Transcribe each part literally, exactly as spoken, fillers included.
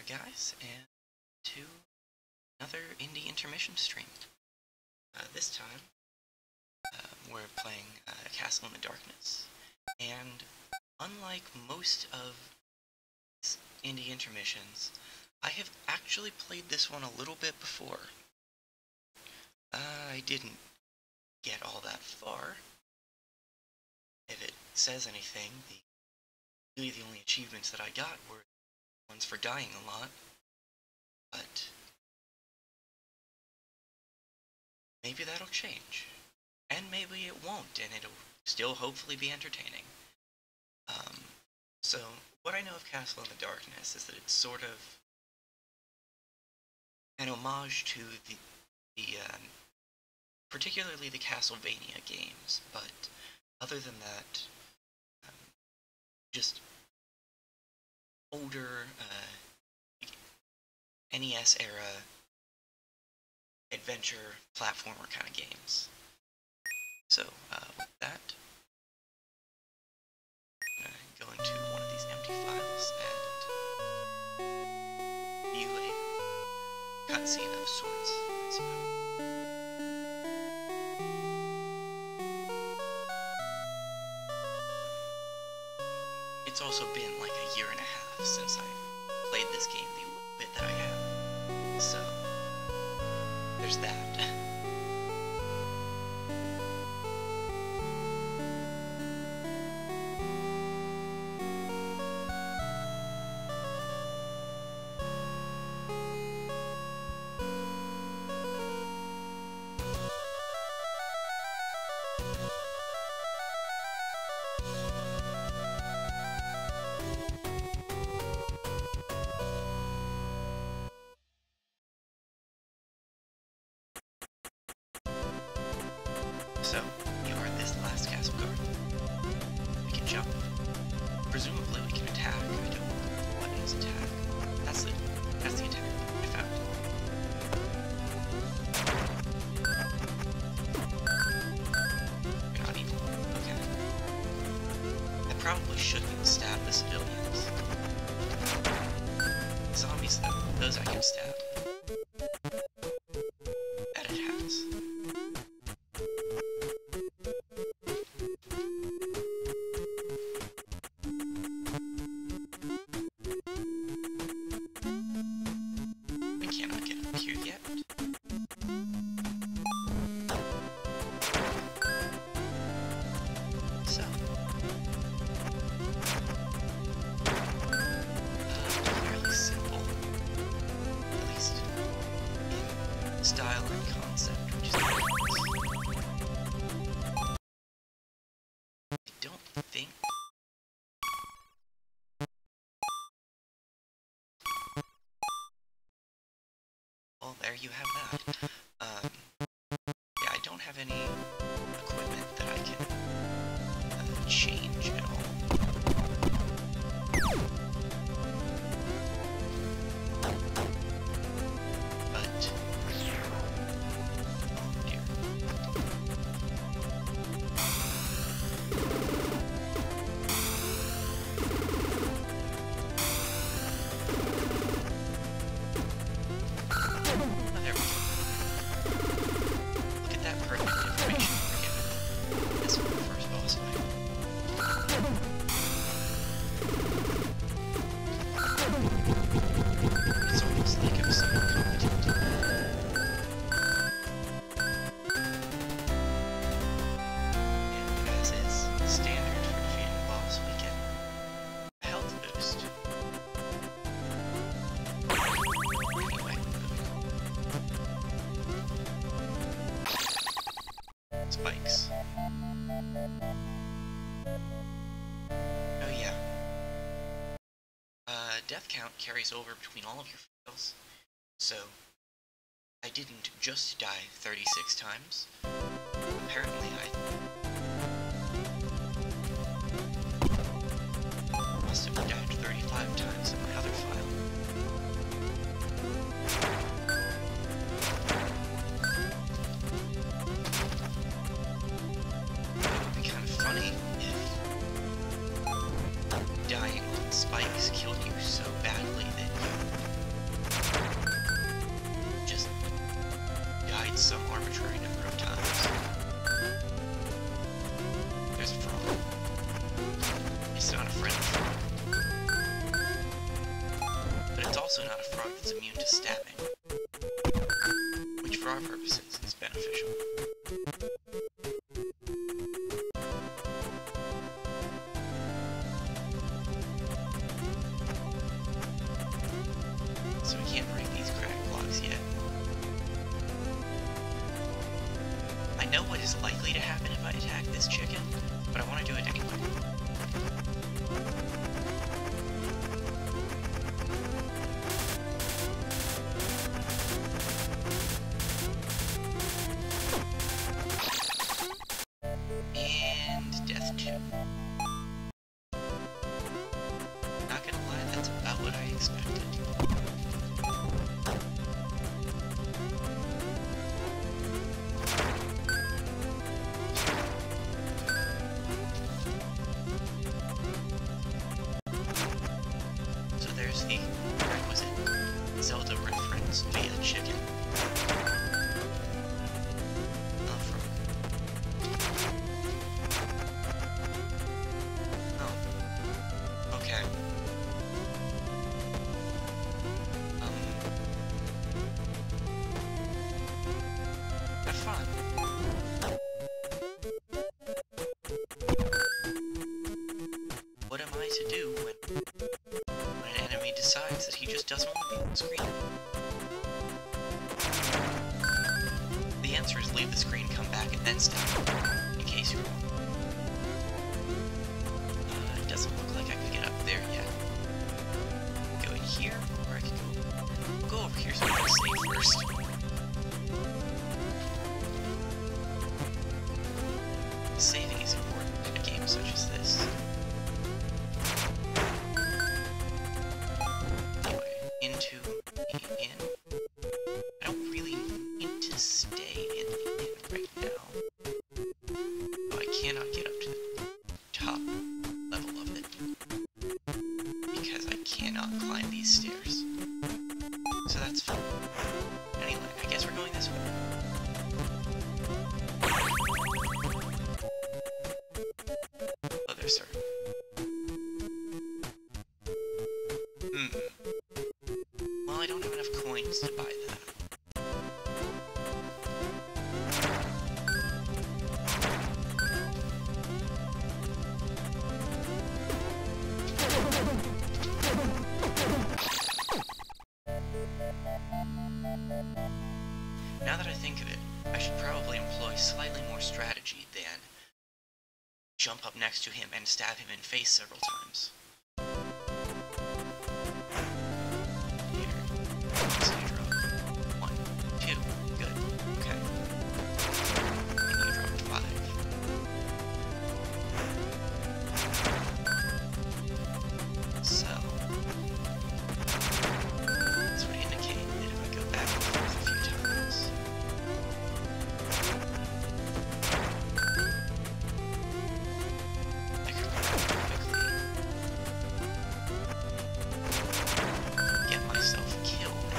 guys, and to another Indie Intermission stream. Uh, this time, uh, we're playing uh, Castle in the Darkness, and unlike most of Indie Intermissions, I have actually played this one a little bit before. Uh, I didn't get all that far. If it says anything, the really the only achievements that I got were ones for dying a lot, but maybe that'll change, and maybe it won't, and it'll still hopefully be entertaining. Um, so, what I know of Castle in the Darkness is that it's sort of an homage to the, the um, particularly the Castlevania games, but other than that, um, just older uh, N E S era adventure platformer kind of games. So, uh, with that, I'm gonna go into one of these empty files and view a cutscene of sorts, I suppose. It's also been like a year and a half since I played this game, the little bit that I have. So, there's that. So, you are this last castle guard. We can jump. Presumably we can attack. I don't know what is attack. That's the that's the attack I found. You're not evil. Okay. I probably shouldn't stab the civilians. Zombies though, those I can stab. That it has. Style and concept, which is nice. I don't think... Well, there you have that. Um, yeah, I don't have any equipment that I can uh, change at all. Spikes. Oh yeah. Uh, death count carries over between all of your files, so I didn't just die thirty-six times. Apparently I must have died thirty-five times in my other file. Dying on spikes killed you so badly that you some arbitrary number of times. There's a frog. It's not a friendly frog. But it's also not a frog that's immune to stabbing, which for our purposes is beneficial. So we can't break these cracked blocks yet. I know what is likely to happen if I attack this chicken, but I want to do it anyway. And death two. Not gonna lie, that's about what I expected. So there's the requisite Zelda reference via chicken. Not frog. Oh. Okay. Um. Have fun. What am I to do when, when an enemy decides that he just doesn't want to be on the screen? The answer is leave the screen, come back, and then stab him, in case you're wrong. Uh, it doesn't look like I could get up there yet. Go in here, or I could go... I'll go over here so I can save first. Saving is important in a game such as this. Anyway, into the inn. I don't really need to stay in the inn right now. Though I cannot get up to the top level of it. Because I cannot climb these stairs. So that's fine. Anyway, I guess we're going this way. Other sir. Hmm. Well, I don't have enough coins to buy that. Now that I think of it, I should probably employ slightly more strategy than jump up next to him and stab him in face several times. Here. So you drop one, two, good, okay. And you dropped five. So this would indicate that if I go back and forth a few times, I could quickly get myself killed.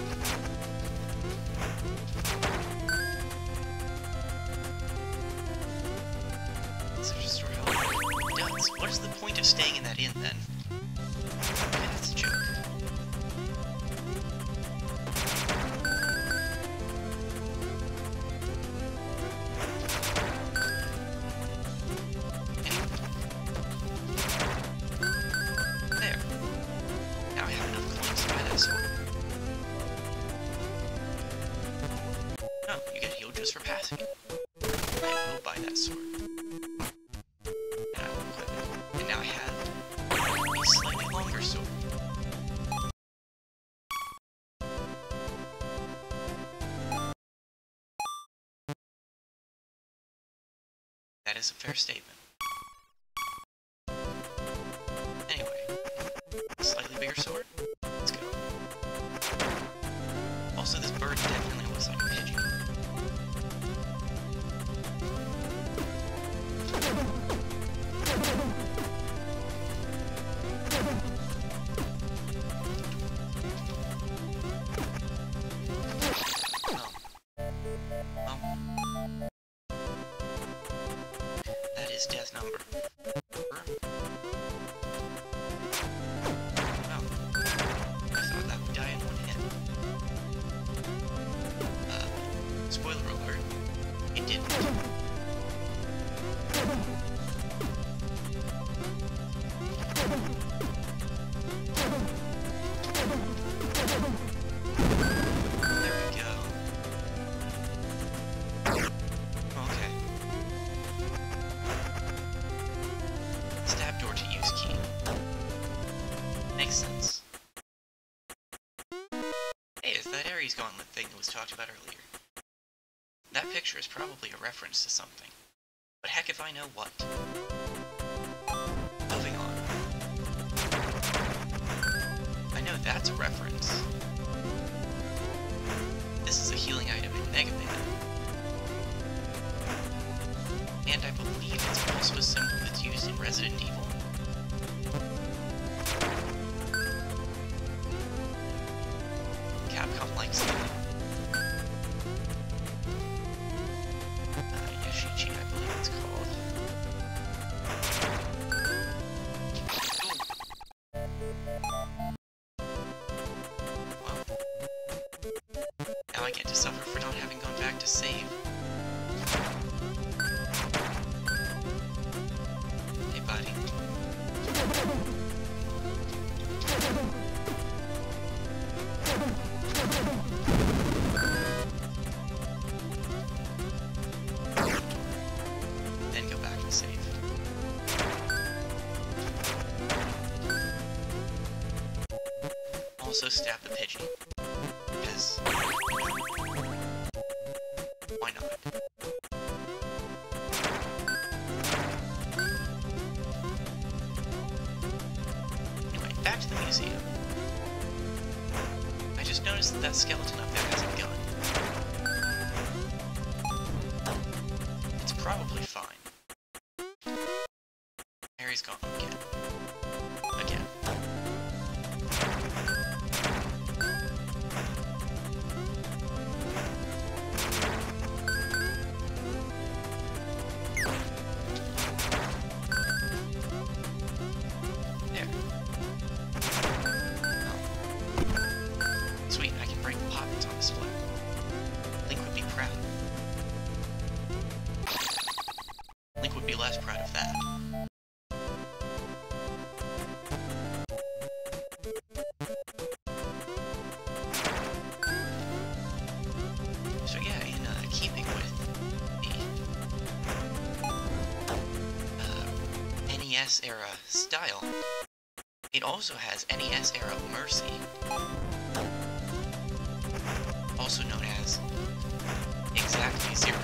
So just restore health. It does. What is the point of staying in that inn then? Okay, that's a joke. There. Now I have enough coins to buy that sword. No, you get healed just for passing it. I will buy that sword. And I will equip it. And now I have a slightly longer sword. That is a fair statement. Anyway, slightly bigger sword. Let's go. Also, this bird definitely looks like a pigeon. Oh. on the thing that was talked about earlier. That picture is probably a reference to something. But heck if I know what. Moving on. I know that's a reference. This is a healing item in Mega Man. And I believe it's also a symbol that's used in Resident Evil. Capcom likes it. Uh, Yashichi, I believe it's called. Well, now I get to suffer for not having gone back to save. Hey, buddy. Then go back and save. Also stab the pigeon. Because... why not? Anyway, back to the museum. I just noticed that that skeleton up there has a gun. It's probably fine. Harry's gone again. Again. There. Sweet, I can break pockets on display. Link would be proud. Link would be less proud of that. So yeah, in uh, keeping with the uh, N E S era style, it also has N E S era Mercy, also known as Exactly Zero.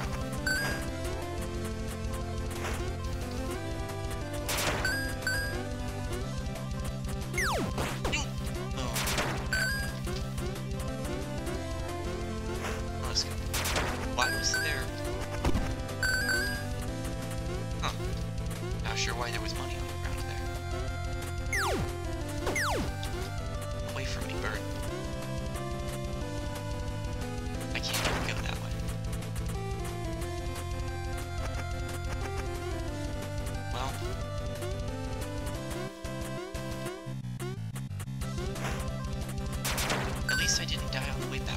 Why was there... Huh. Not sure why there was money on the ground there. Away from me, bird. I can't even go that way. Well... at least I didn't die on the way back.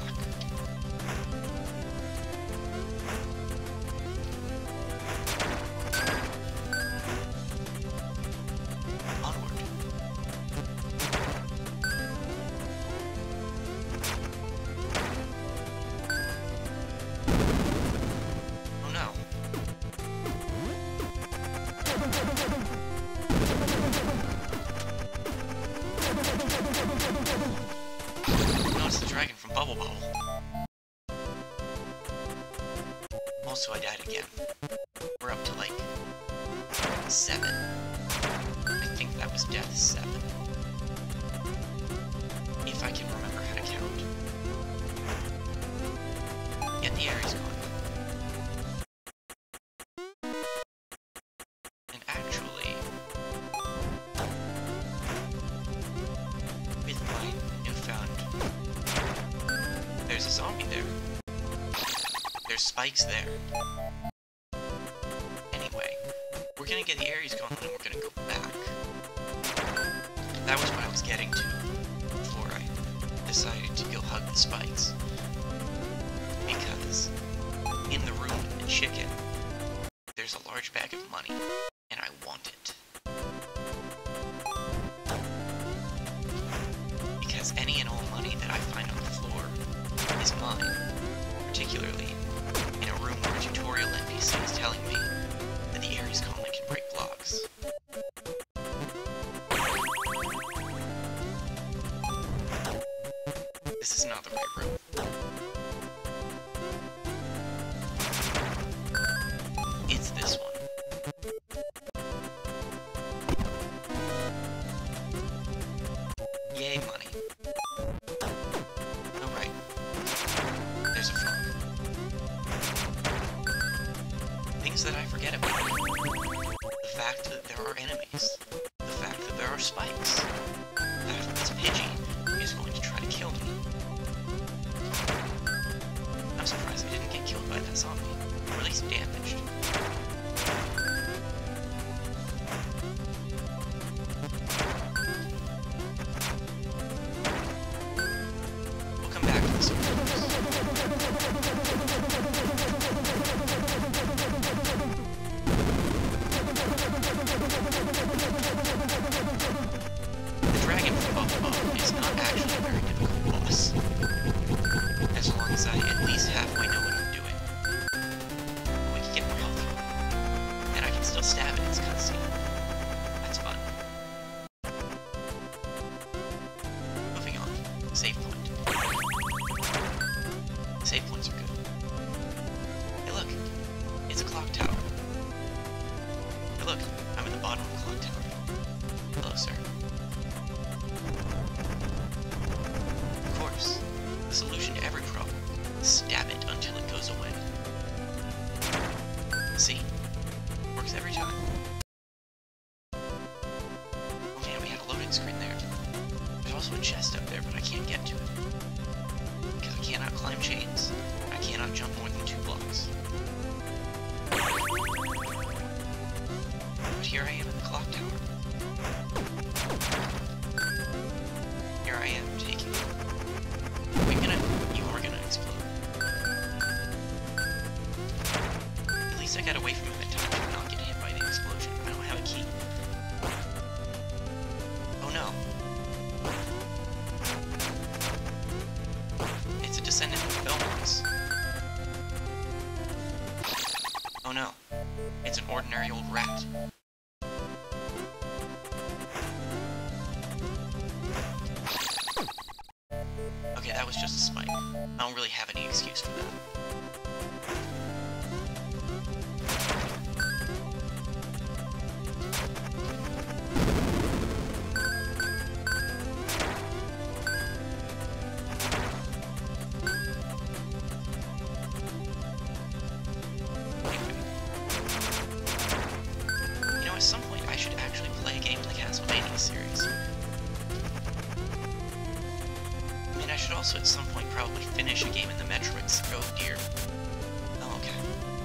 No, it's the dragon from Bubble Bubble. Also, I died again. We're up to, like, seven. I think that was death seven. If I can remember how to count. Yet the Ares gone. And actually... with my newfound... there's a zombie there. There's spikes there. Anyway, we're gonna get the Ares gone and we're gonna go back. That was what I was getting to before I decided to go hug the spikes. Because in the room with the chicken, there's a large bag of money, and I want it. Because any and all money that I find on the floor is mine, particularly in a room where a tutorial N P C is telling me that the Ares colony can break blocks. This is not the right room. spikes. That this Pidgey is going to try to kill me. I'm surprised I didn't get killed by that zombie, or at least damaged. We'll come back to this one. The dragon from up above is not actually a very difficult boss, as long as I at least halfway know what I'm doing. We can get more health from it, and I can still stab it in its cutscene. That's fun. Moving on. Save point. Save points are good. Hey look, it's a clock tower. Hey look, I'm at the bottom of the clock tower. Hello, sir. Of course, the solution to every problem is stab it until it goes away. See? Works every time. Oh man, we had a loading screen there. There's also a chest up there, but I can't get to it. Because I cannot climb chains. I cannot jump more than two blocks. But here I am in the clock tower. Here I am taking it. Are we gonna... You are gonna explode. At least I got away from him in time to not get hit by the explosion. I don't have a key. Oh no. It's a descendant of Belmont's. Oh no. It's an ordinary old rat. Okay, that was just a spike. I don't really have any excuse for that. You know, at some point I should actually play a game in the Castlevania series. I should also at some point probably finish a game in the Metroid series. Oh dear. Oh, okay.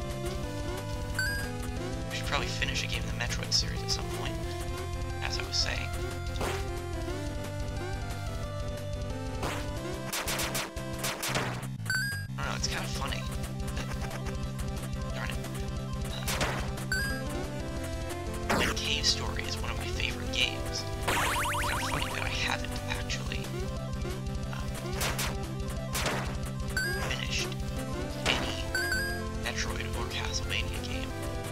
I should probably finish a game in the Metroid series at some point, as I was saying. I don't know, it's kind of funny. That, darn it. Uh, when Cave Story is one of my favorite games, it's kind of funny that I haven't actually finished any Metroid or Castlevania game.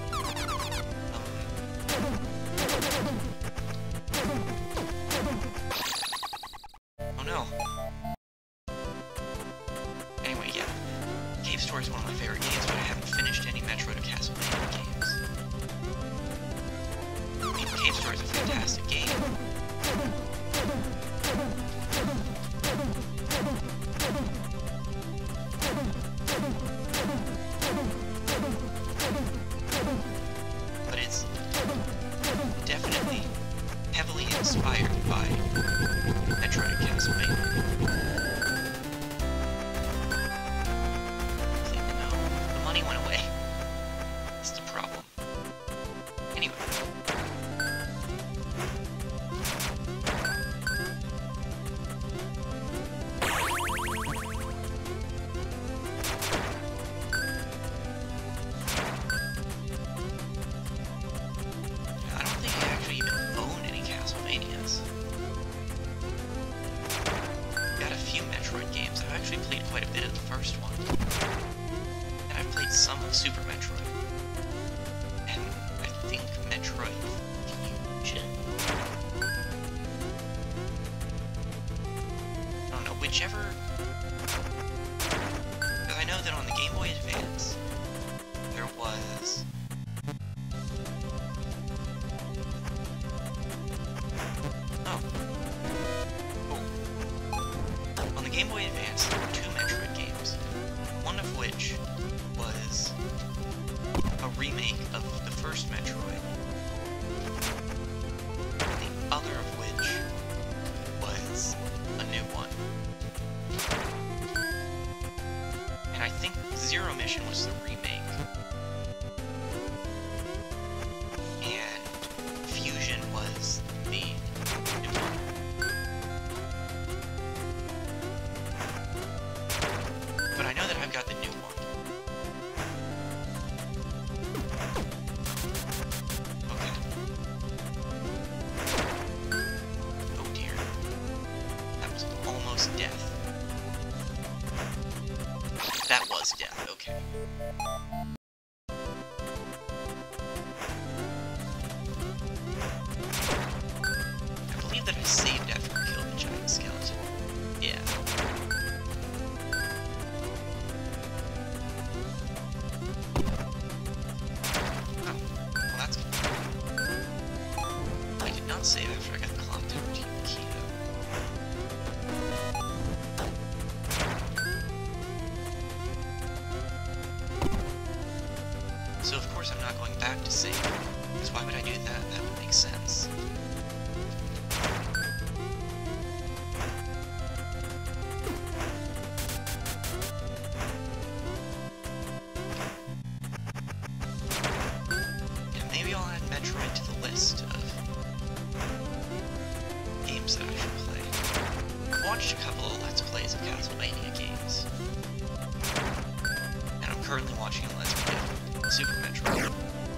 Um, oh no. Anyway, yeah. Cave Story is one of my favorite games, but I haven't finished any Metroid or Castlevania games. I mean, Cave Story is a fantastic game. But it's definitely heavily inspired by Metroid and Castlevania. No, the money went away. That's the problem. Anyway. Games. I've actually played quite a bit of the first one, and I've played some of Super Metroid, and I think Metroid Fusion. I don't know, whichever. Because I know that on the Game Boy Advance there was oh. Game Boy Advance, there were two Metroid games, one of which was a remake of the first Metroid, and the other of which Intermission was the remake. And Fusion was the new one. But I know that I've got the new one. Okay. Oh dear. That was almost death. That was death, okay. I believe that I saved after I killed the giant skeleton. Yeah. Oh, well that's good. I did not save after I got the clock tower key though. So of course I'm not going back to save, because why would I do that? That would make sense. And maybe I'll add Metroid to the list of games that I should play. I've watched a couple of Let's Plays of Castlevania games. And I'm currently watching a Let's Play of Super Metroid.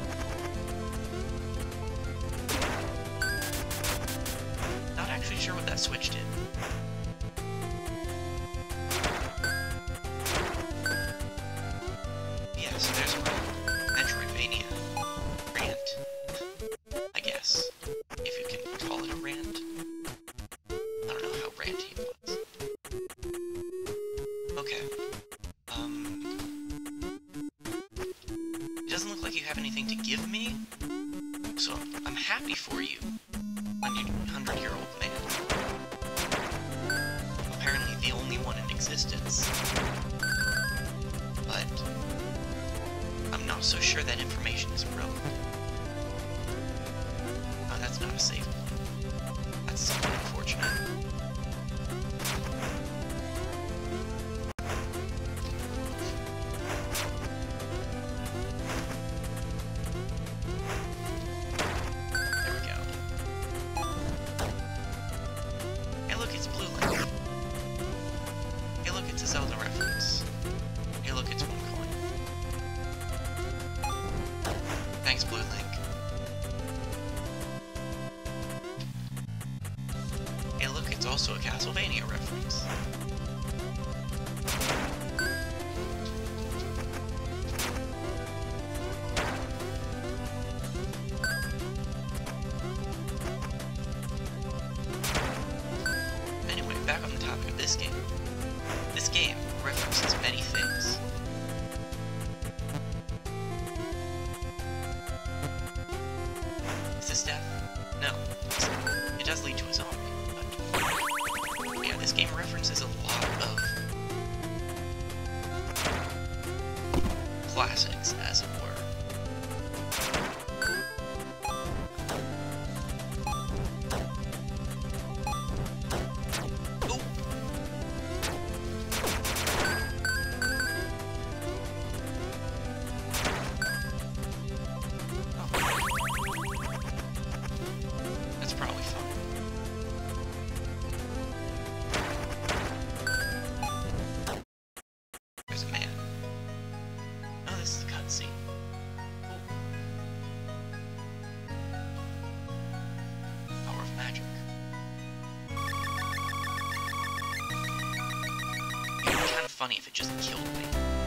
Not actually sure what that switch did. Yeah, so there's my Metroidvania rant. I guess. If you can call it a rant. I don't know how ranty it was. Okay. Um... It doesn't look like you have anything to give me, so I'm happy for you, my new hundred-year-old man. Apparently the only one in existence. But I'm not so sure that information is relevant. Oh, that's not a safe point. That's somewhat unfortunate. Zelda reference. Hey look, it's one coin. Thanks, Blue Link. Hey look, it's also a Castlevania reference. Anyway, back on the topic of this game. This game references many things. Is this death? No. It does lead to a zombie, but... yeah, this game references a lot of... classics, as it were. Funny if it just killed me.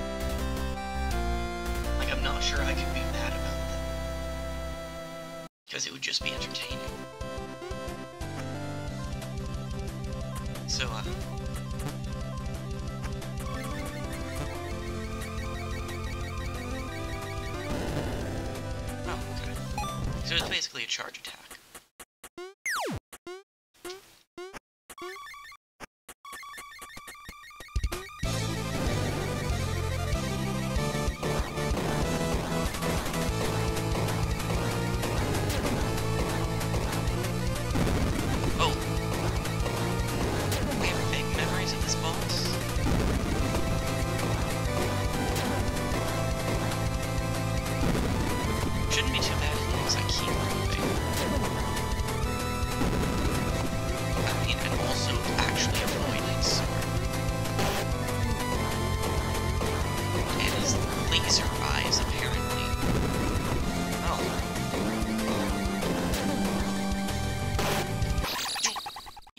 Like, I'm not sure I could be mad about that. Because it would just be entertaining. So, uh... oh, okay. So it's basically a charge attack.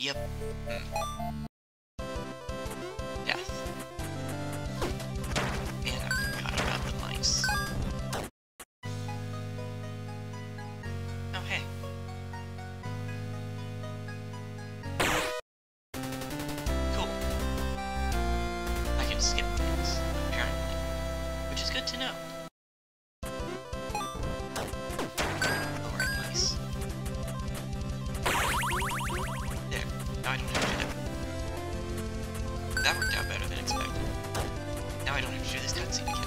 Yep. Hmm. Death. And I forgot about the mice. Oh, hey. Cool. I can skip things, apparently. Which is good to know. Alright, nice. There. Now I don't have to do that. That worked out better than expected. Now I don't have to do this cutscene again.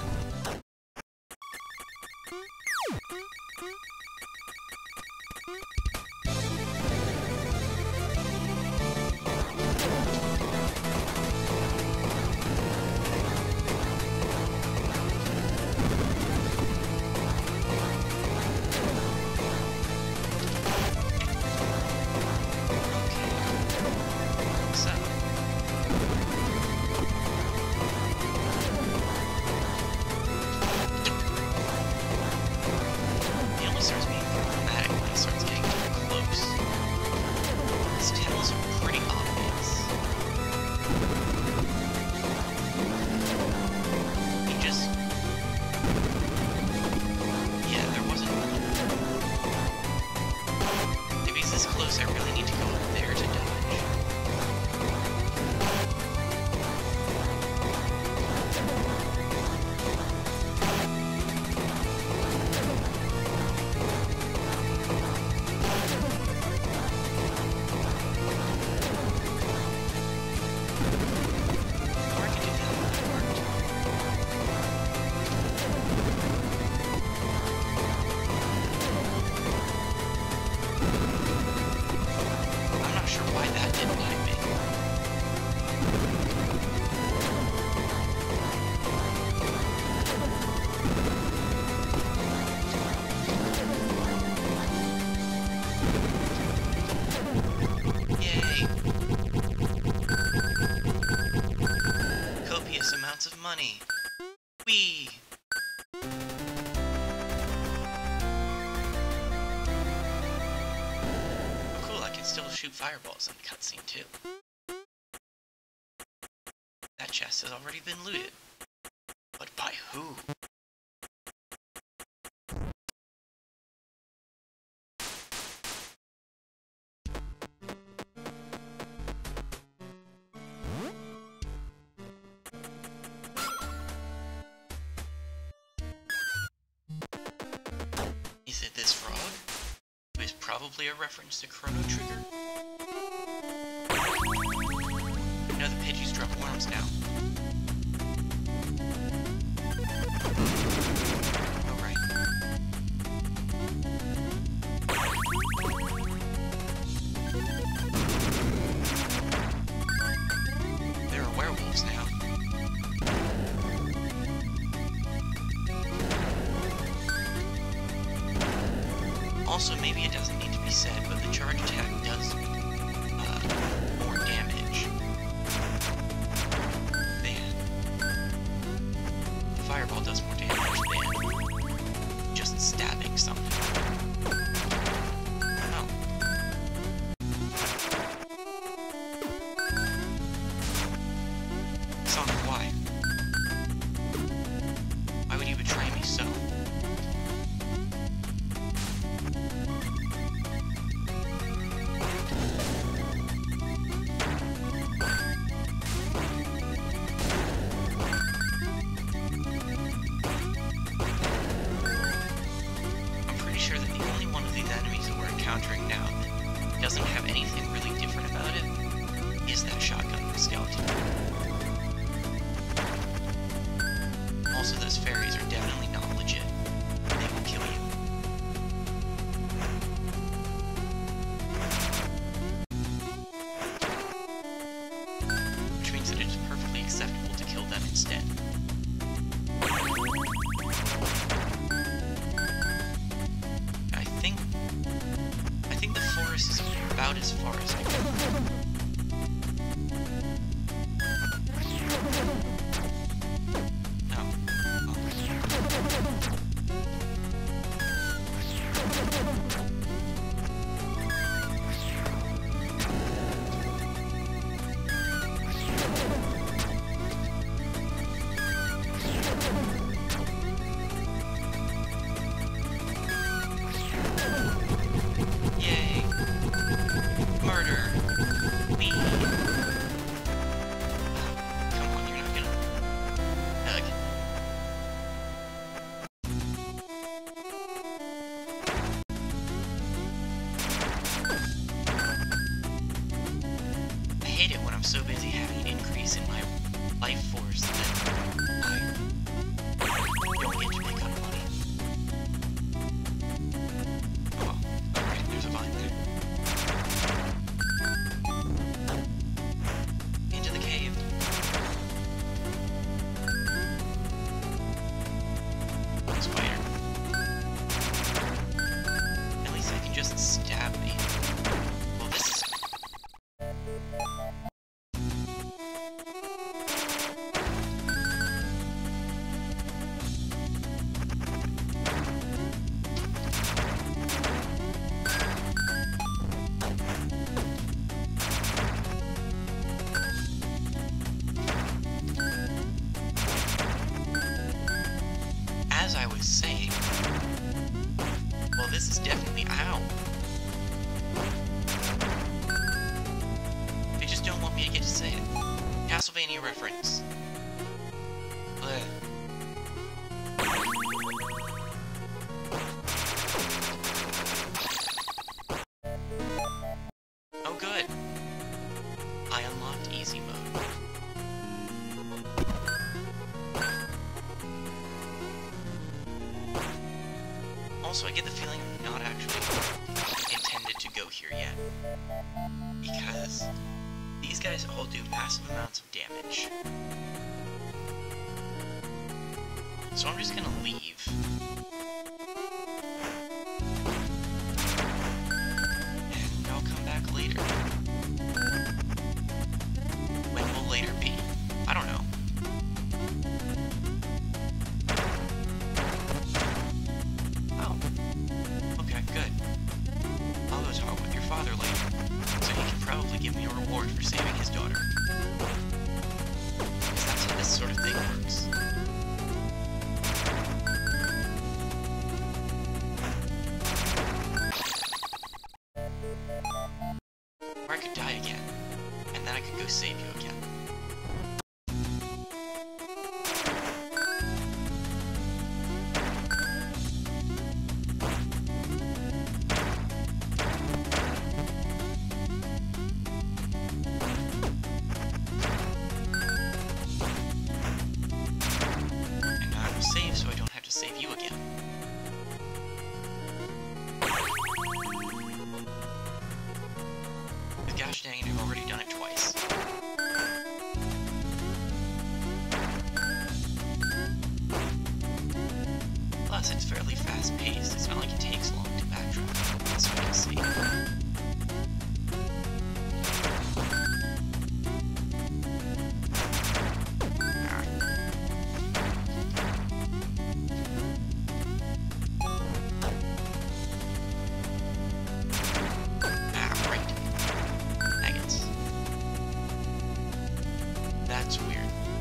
Of money. Whee! Oh, cool, I can still shoot fireballs in the cutscene too. That chest has already been looted. But by who? Is it this frog? Who is probably a reference to Chrono Trigger? No, the Pidgeys drop worms now. Oh, right. There are werewolves now. Also, maybe it doesn't need to be said, but the charge attack does uh, more damage than the fireball does more damage than just stabbing something. Oh. Sonic, why? Why would you betray me so? Encountering now that doesn't have anything really different about it is that shotgun skeleton. Also, those fairies are definitely not legit. They will kill you. Which means that it is perfectly acceptable to kill them instead. Is about as far as I go. No. Oh. so busy having an increase in my life force that I don't get to pick up money. Well, alright, there's a vine there. Into the cave. Spider. At least I can just stab me. Well, this is... As I was saying... Well, this is definitely... Ow! They just don't want me to get to say it. Castlevania reference. Blech. Oh, good. I unlocked easy mode. Also, I get the feeling I'm not actually intended to go here yet. Because these guys all do massive amounts of damage. So I'm just gonna leave. And I'll come back later. When will later be? I don't know. Oh. Okay, good. I'll go talk with your father later, so he can probably give me a reward for saving his daughter. Because that's how this sort of thing works. Or I could die again, and then I could go save you again. And now I will save so I don't have to save you again. But gosh dang it, I've already done it twice. Plus, it's fairly fast-paced. It's not like it takes long to backtrack, as we can see. Ah, right. Nuggets. That's weird.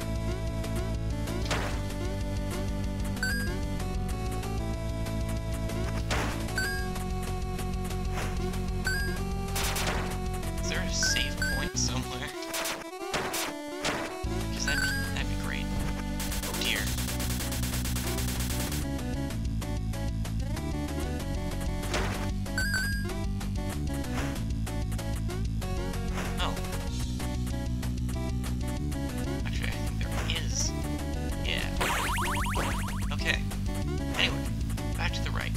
Is there a save point somewhere? Because that'd be, that'd be great. Oh dear. Oh. Actually, I think there is. Yeah. Okay. Anyway, back to the right.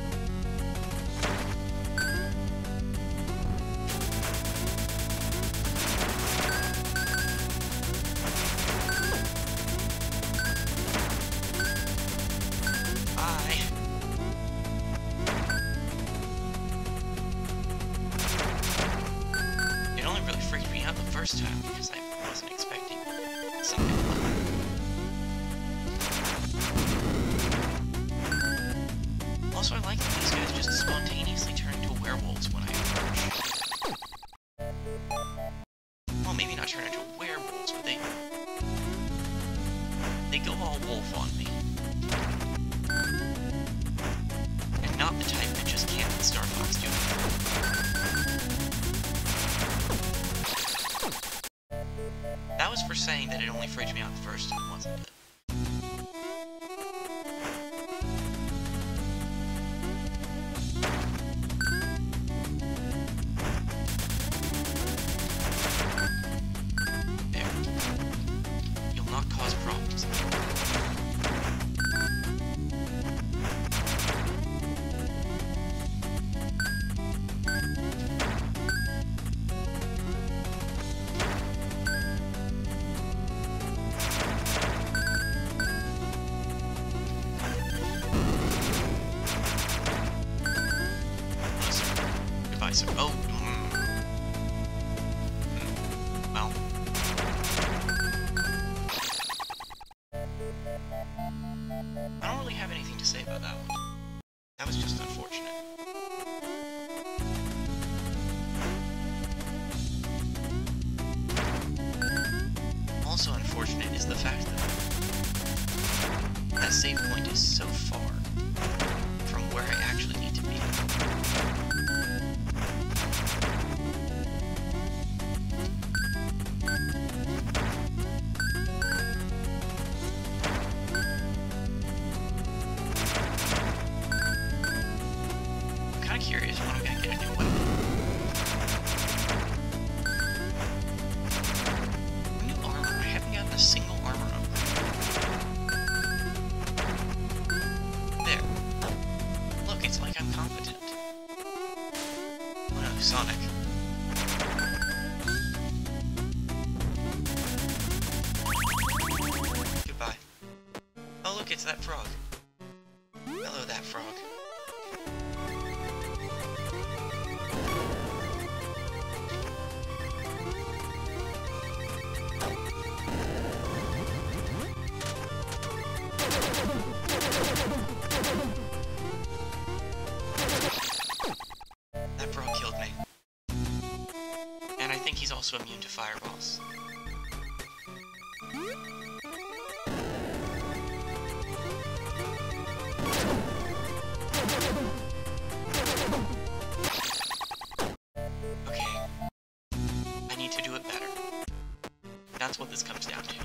Bye. It only really freaked me out the first time because I wasn't expecting something. Also, I like that these guys just spontaneously turn into werewolves when I approach. Well, maybe not turn into werewolves, but they... They go all wolf on me. And not the type that just can't let Star Fox do it. That was for saying that it only freaked me out the first time, wasn't it? it's that frog. Hello, that frog. That frog killed me. And I think he's also immune to fireballs. Okay. I need to do it better. That's what this comes down to.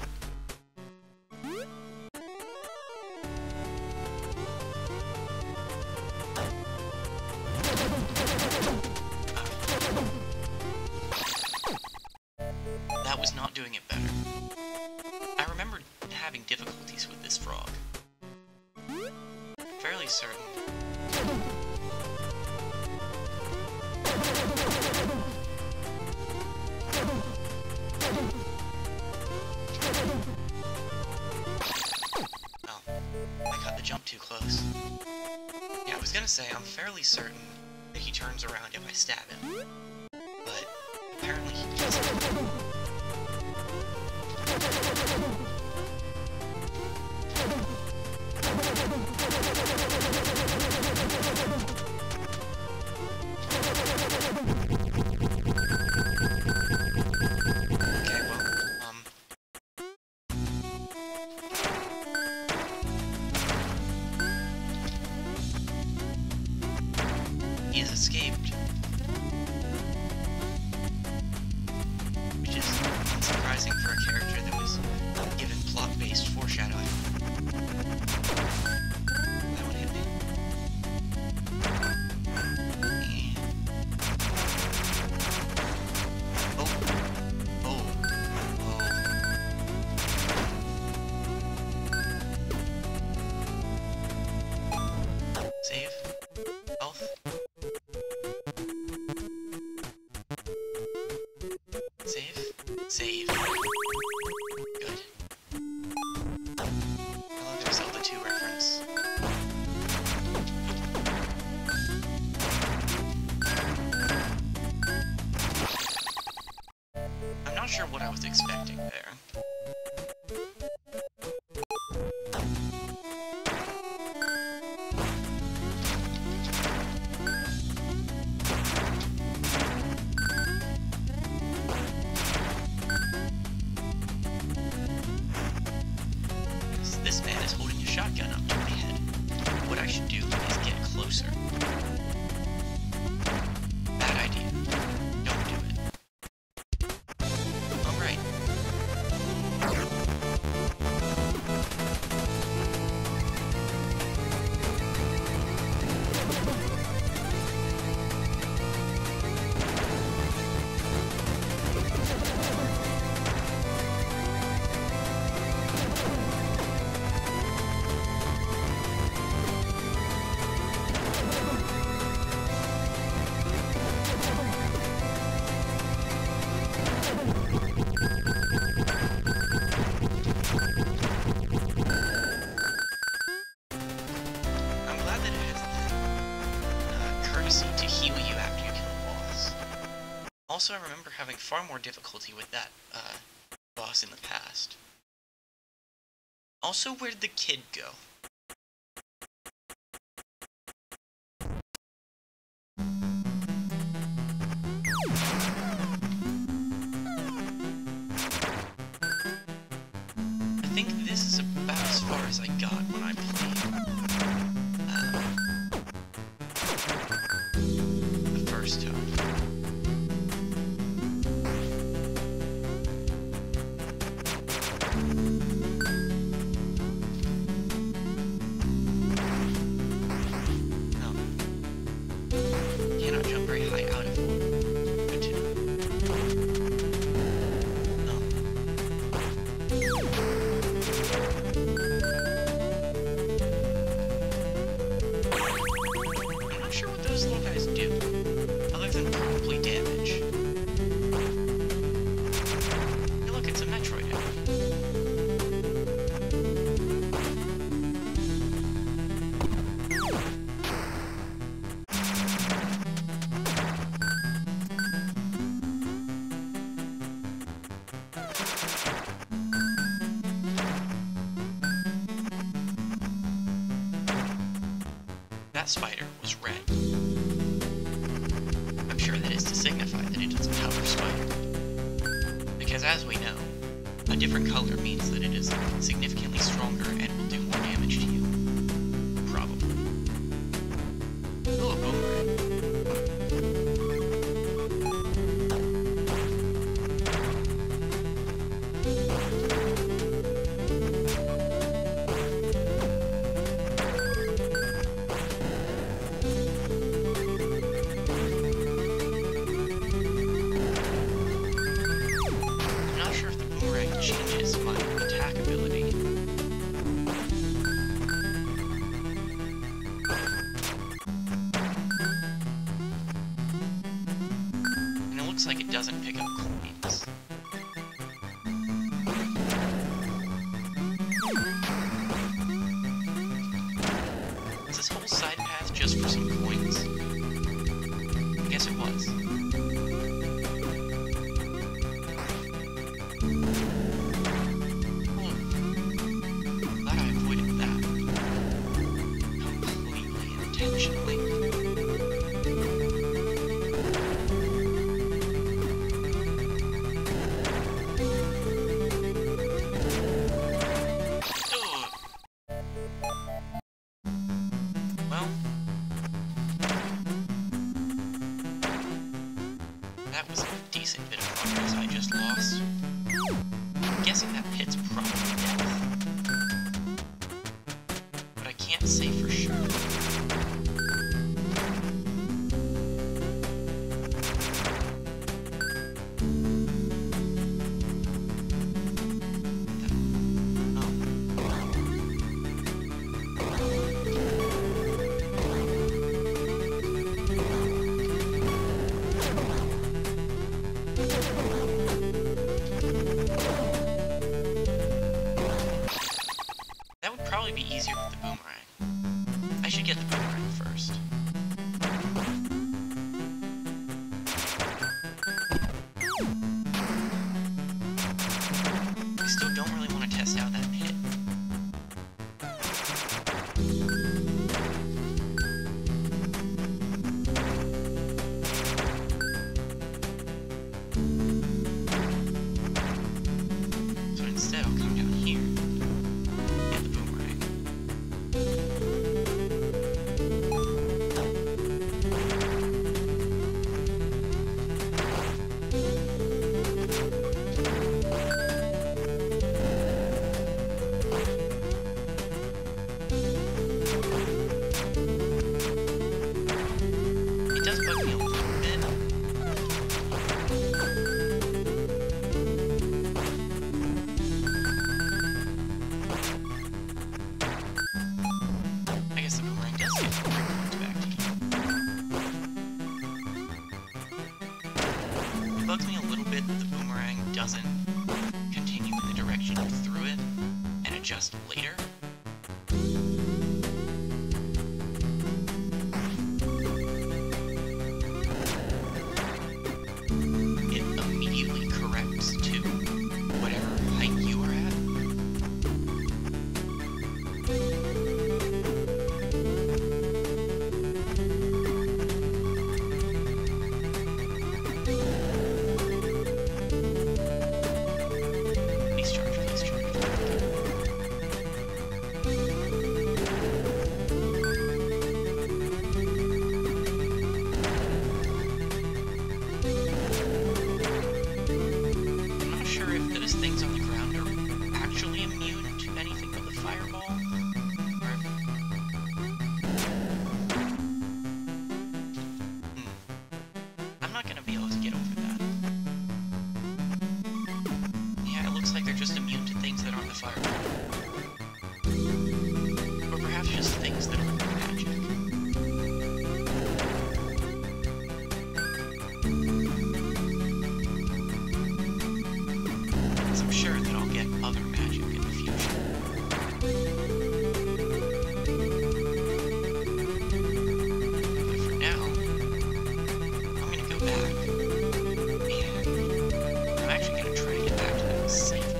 That was not doing it better. I remember having difficulties with this frog. Fairly certain. Oh, I cut the jump too close. Yeah, I was gonna say, I'm fairly certain that he turns around if I stab him. But apparently he doesn't. Okay, well, um... he has escaped. Which is unsurprising for a character that was given plot-based foreshadowing. That one hit me. And... Oh. Oh. Oh. Save. Health. Save. Save. Good. Hello, there's Zelda two reference. I'm not sure what I was expecting there. This man is holding a shotgun up to my head. What I should do is get closer. Bad idea. Don't do it. Alright. To heal you after you kill a boss. Also, I remember having far more difficulty with that uh, boss in the past. Also, where did the kid go? I think this is about as far as I got when I played. First time. No. Cannot jump very high out of one. Good to know. No. that spider was red. I'm sure that is to signify that it is a power spider. Because as we know, a different color means that it is significantly stronger and will do more damage to you. Probably. Oh, a boomerang. Changes my attack ability. And it looks like it doesn't pick up coins. Was this whole side path just for some coins? I guess it was. That was a decent bit of progress I just lost. I'm guessing that pit's probably death. But I can't say for sure. Be easier with the boomerang. I should get the boomerang first. I still don't really want to test out that pit. So instead I'll come down here. Bugs me a little bit that the boomerang doesn't continue in the direction you threw it and adjust later. It immediately corrects to whatever height you are at. Things on the ground are actually immune to anything but the fireball? Or if... hmm. I'm not gonna be able to get over that. Yeah, it looks like they're just immune to things that aren't the fireball. Or perhaps just things that aren't magic. I'm sure that I'll get other magic in the future. But for now, I'm gonna go back, and I'm actually gonna try to get back to them safely.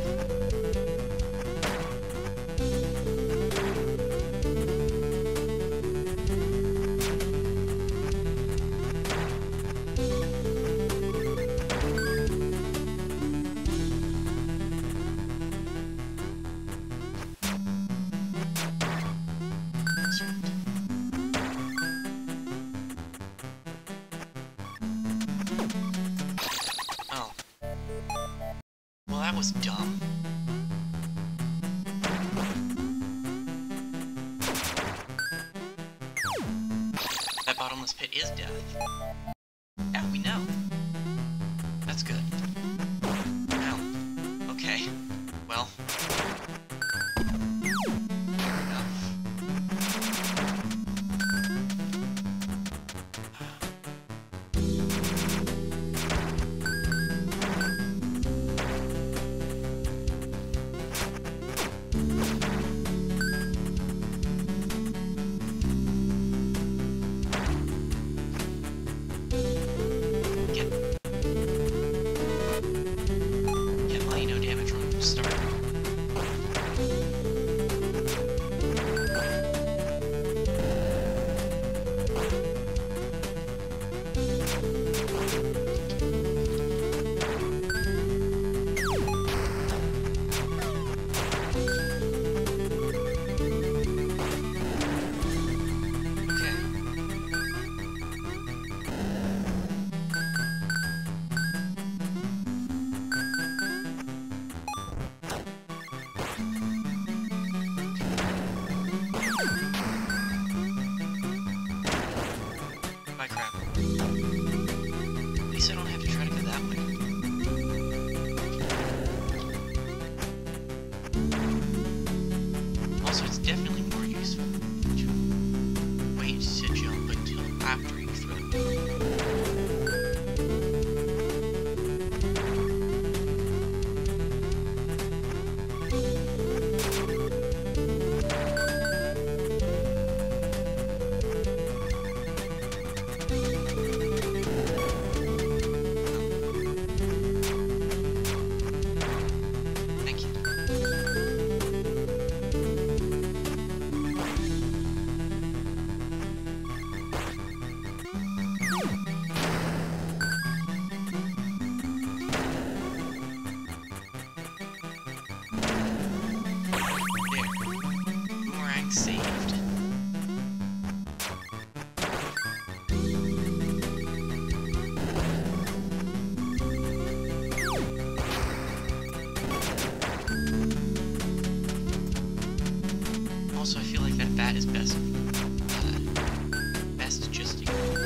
was dumb. That bottomless pit is death. Yeah, we know. That's good. Well, okay. Well. Fair enough. That is best. Uh, best just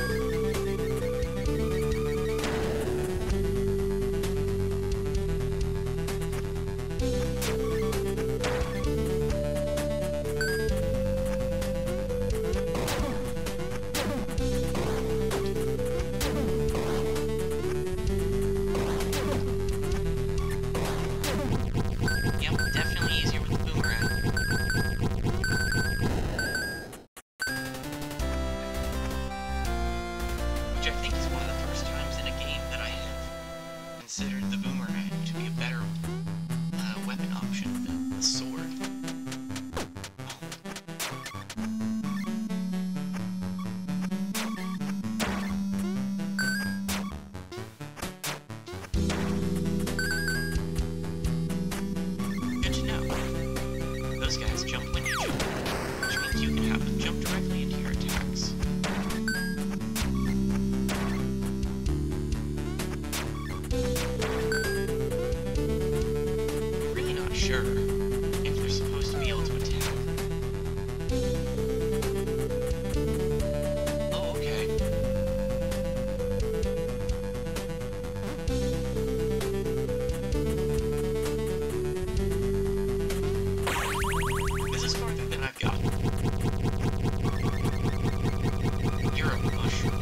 Yep, definitely easier with the boomerang. Which I think is one of the first times in a game that I have considered the boomerang to be a better uh, weapon option than the sword. Good to know. Those guys jump when you jump, which means you can have them jump directly into your attacks. I'm really not sure if they're supposed to be able to attack. Oh, okay. This is farther than I've gotten. You're a mushroom.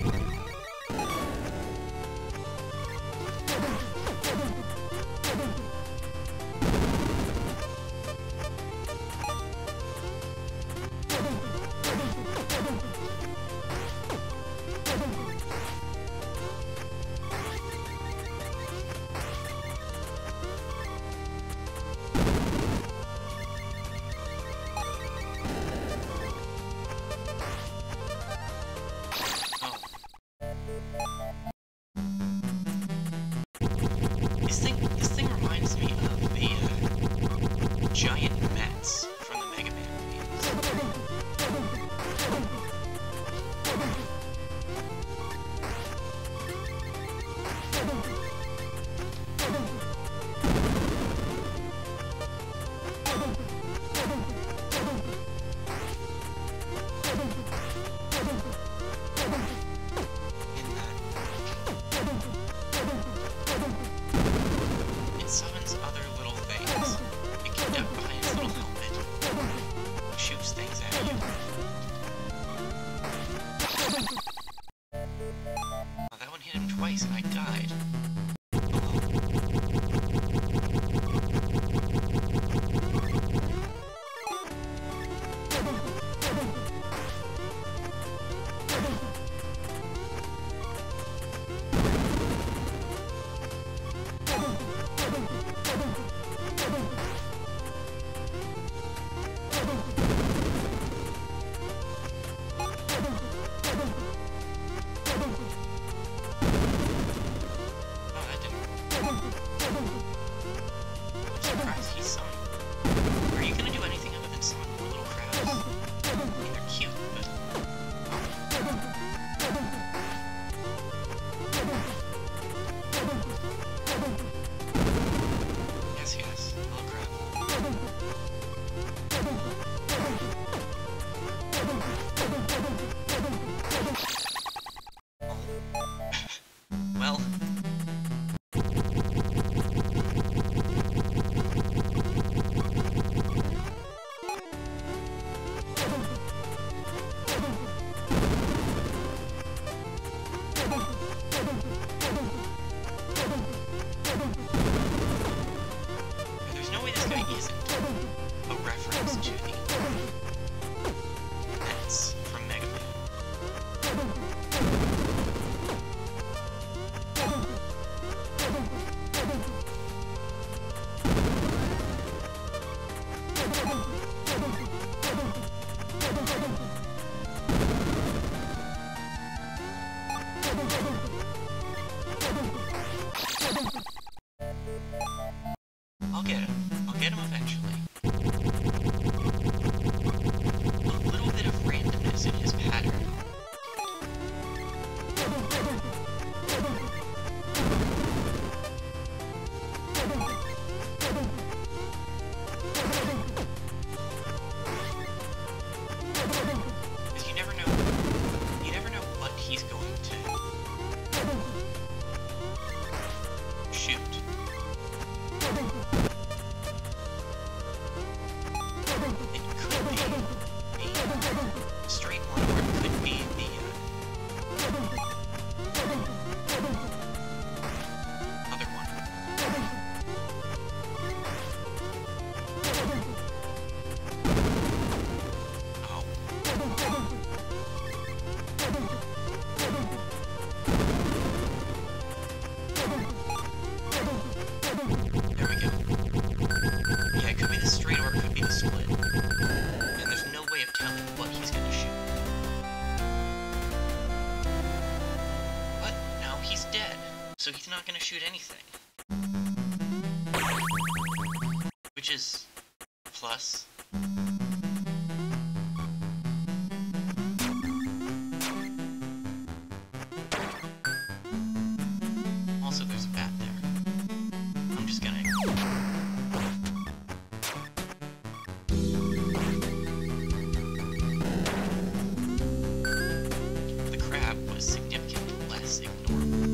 This thing, this thing reminds me of the uh, giant Mets from the Mega Man games. I'm surprised he's sung. Are you gonna do anything other than summon more little crabs? I mean, they're cute, but... Yes, yes, little crab. Well... There's no way this guy isn't a reference to the pets from Mega Man. I'll get him. I'll get him eventually. A little bit of randomness in his pattern. Because you never know, you never know what he's going to shoot. It could be a straight one, or it could be the uh, other one. Oh. There we go. Yeah, it could be the straight or it could be the split. And there's no way of telling what he's gonna shoot. But now he's dead, so he's not gonna shoot anything. Which is a plus. Also, there's a bat there. I'm just gonna... The crab was significantly less ignorable.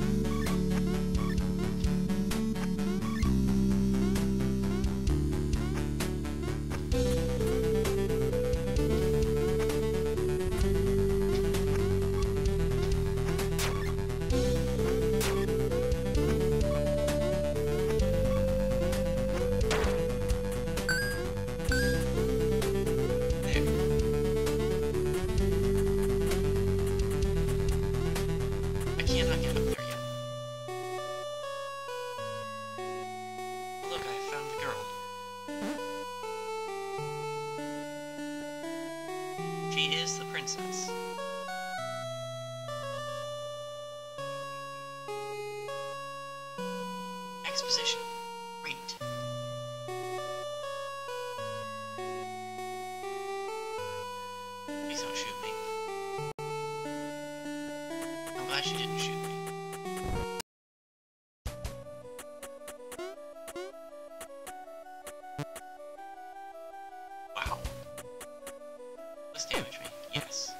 I cannot get up there yet. Look, I found the girl. She is the princess. Exposition. Great. Please don't shoot me. I'm glad she didn't shoot me. Wow. Let's damage me. Yes.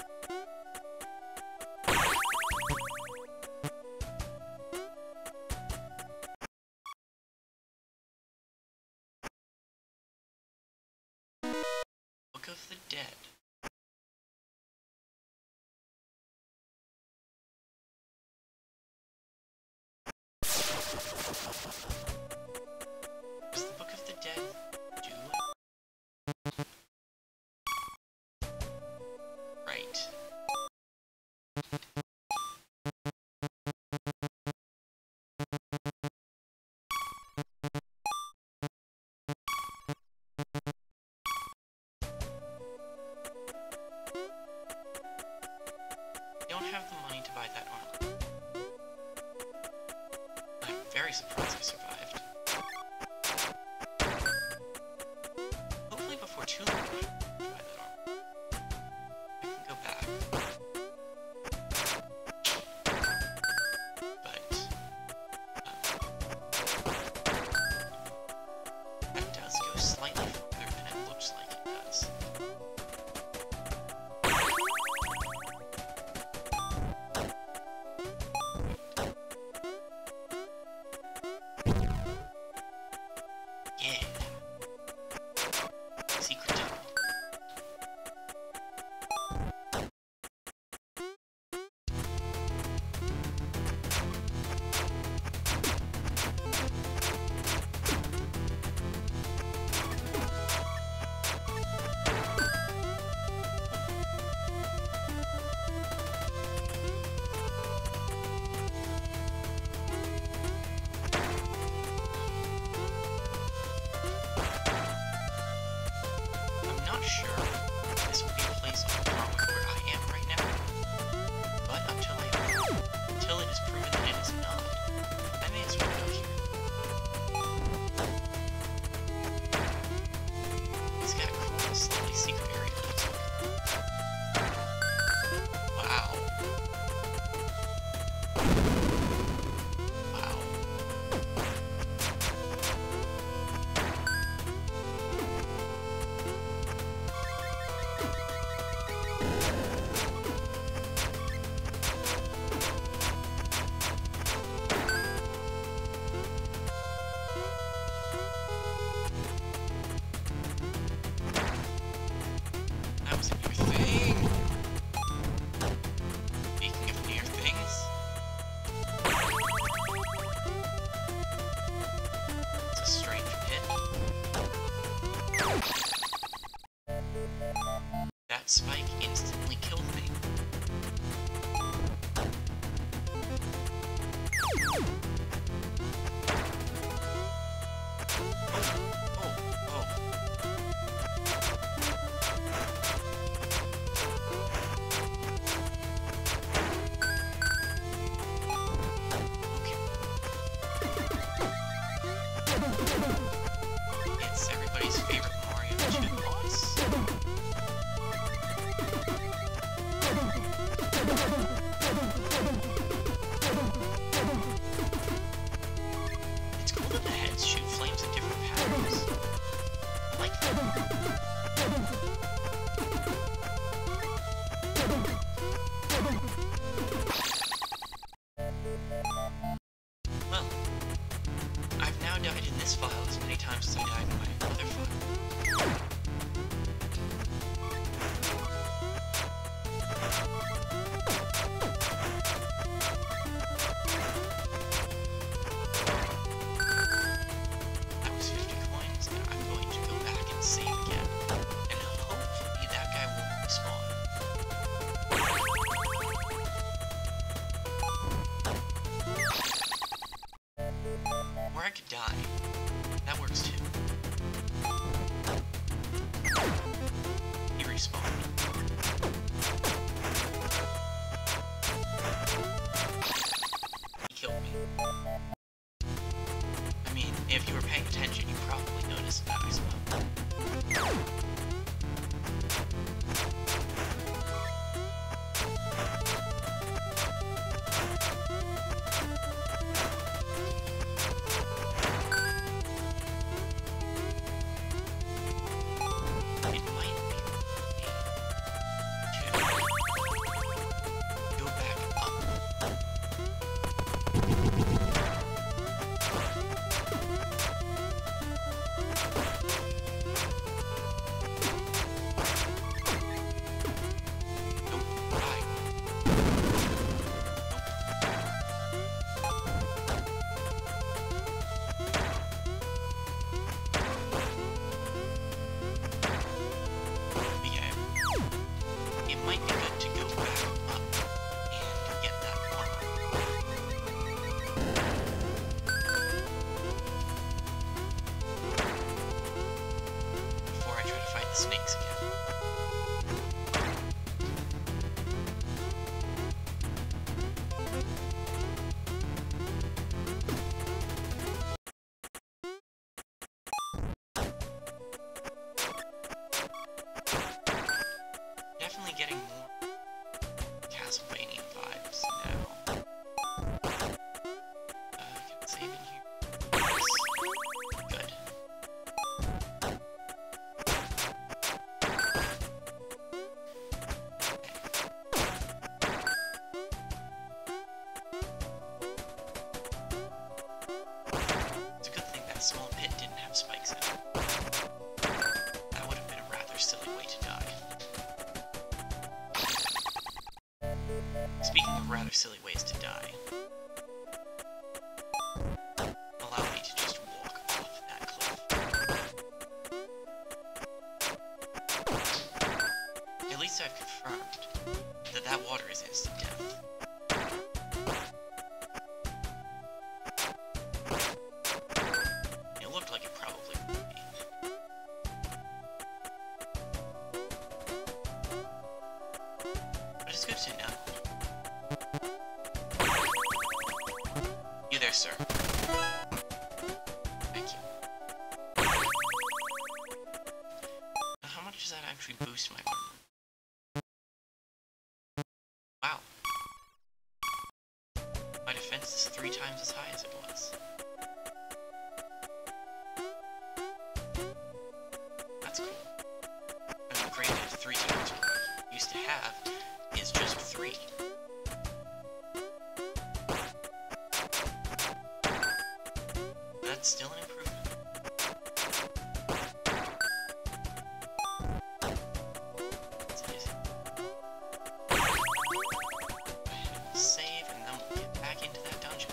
Book of the Dead. Does the Book of the Dead do it? Right. surprised I survived. Hopefully before too long, I can try that armor. I can go back. But, um, that does go slightly further than it looks like it does. Yeah. Secret tunnel. I'm not sure if this will be a place on par with where I am right now, but until I until it is proven that it is not, I may as well go here. It's got a cool, slightly secret area. Wow. Wow. That was a near thing. Speaking of near things, it's a strange pit. That spike instantly killed me. Oh, oh, oh. Okay. It's everybody's favorite Mario two boss. It's cool that the heads shoot flames in different patterns. I like that. Well, I've now died in this file as many times as I died in my other file. That was fifty coins, and I'm going to go back and save again. And hopefully that guy won't respawn. Or I could die. That works too. He respawned. He killed me. I mean, if you were paying attention, you probably noticed that I spawned. It might be to go back up. Nope, die. Yeah. It might be good to go back up and get that armor. Before I try to fight the snakes again. boost my armor. Wow. My defense is three times as high as it was. That's cool. I mean, granted, three times what I used to have is just three. That's still an improvement. Save, and then we'll get back into that dungeon.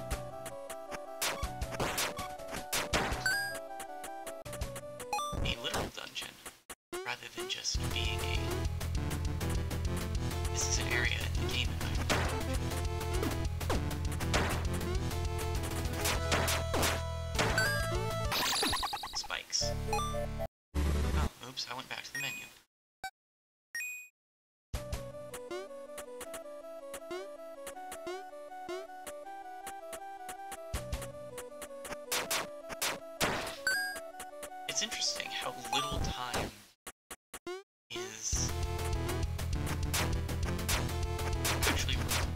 A literal dungeon, rather than just being a... This is an area in the game that I... Spikes. Oh, oops, I went back to the menu. It's interesting how little time is actually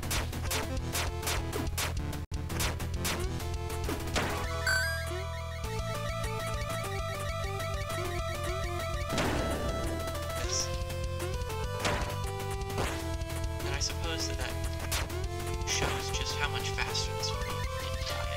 this. And I suppose that that shows just how much faster this would be if we didn't die.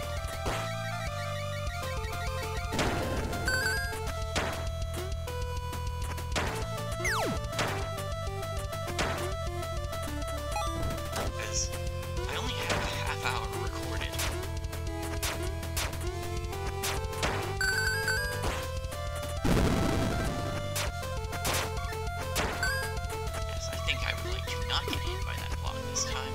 I only have a half hour recorded. Yes, I think I would like to not get hit by that block this time.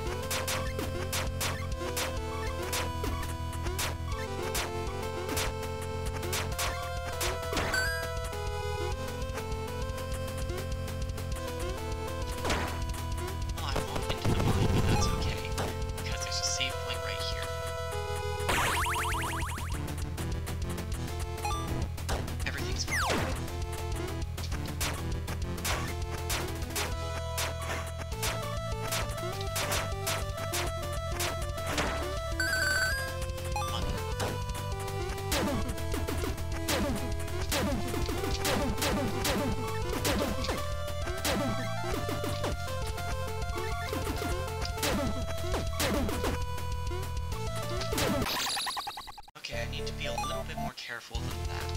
Okay, I need to be a little bit more careful than that.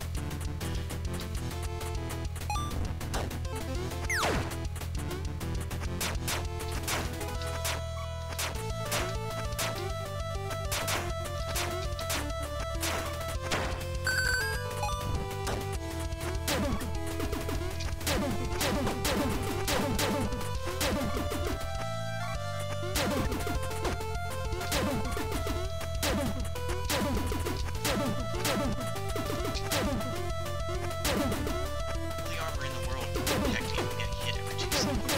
The armor in the world will protect me from getting hit every two seconds.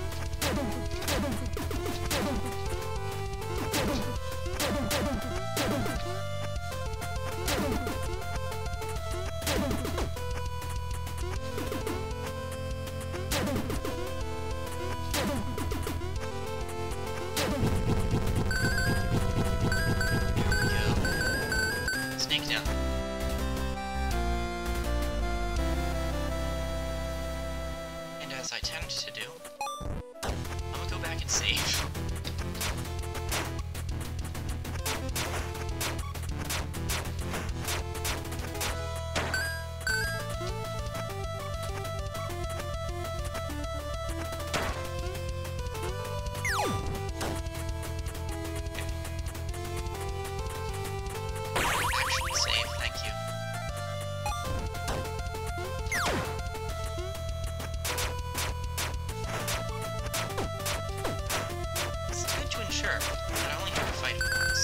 There we go. Snake down. As I tend to do, I'm gonna go back and save. Actually save, thank you. Sure, but I only have to fight it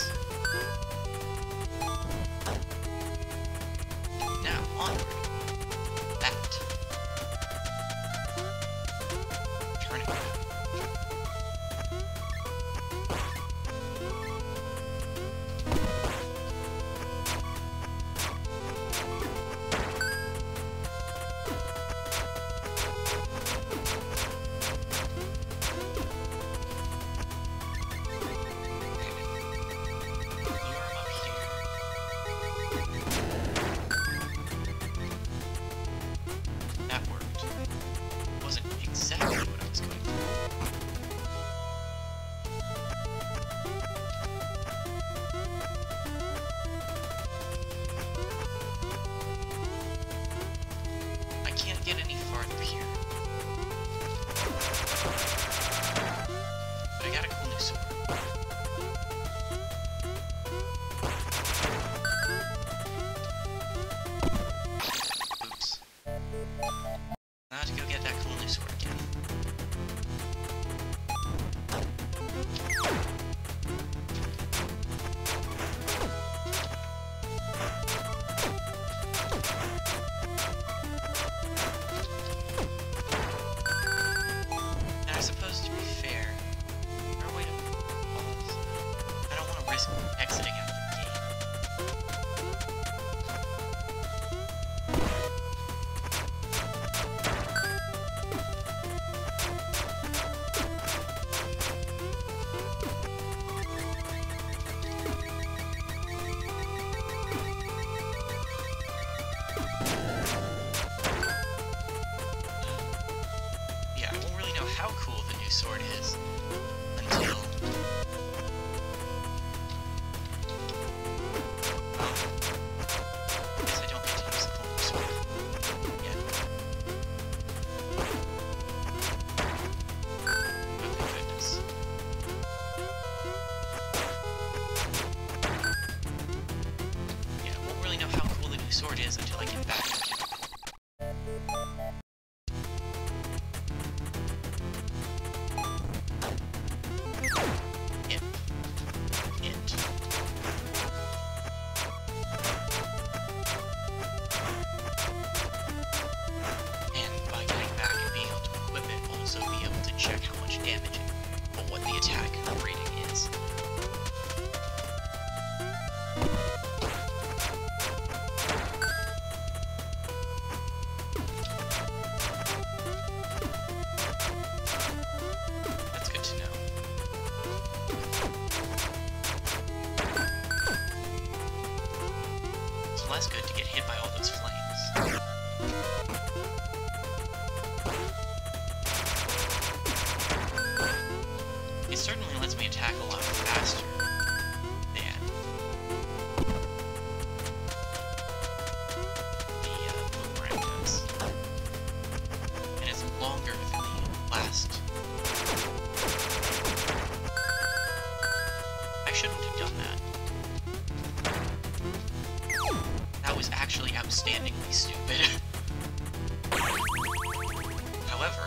once. Now, onward. That. Turn it around. sword is until I get back to it. Hip. Hit. And by getting back and being able to equip it, also be able to check how much damage it, or what the attack rating is. Less good to get hit by all those flames. It certainly lets me attack a lot faster than the uh, boomerang does. And it's longer than the last. I shouldn't have done that. That was actually outstandingly stupid. However...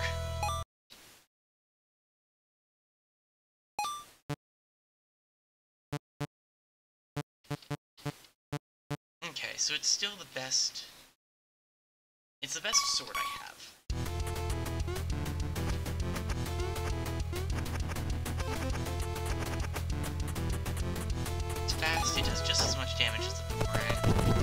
Okay, so it's still the best... It's the best sword I have. It's fast, it does just as much damage as the boomerang.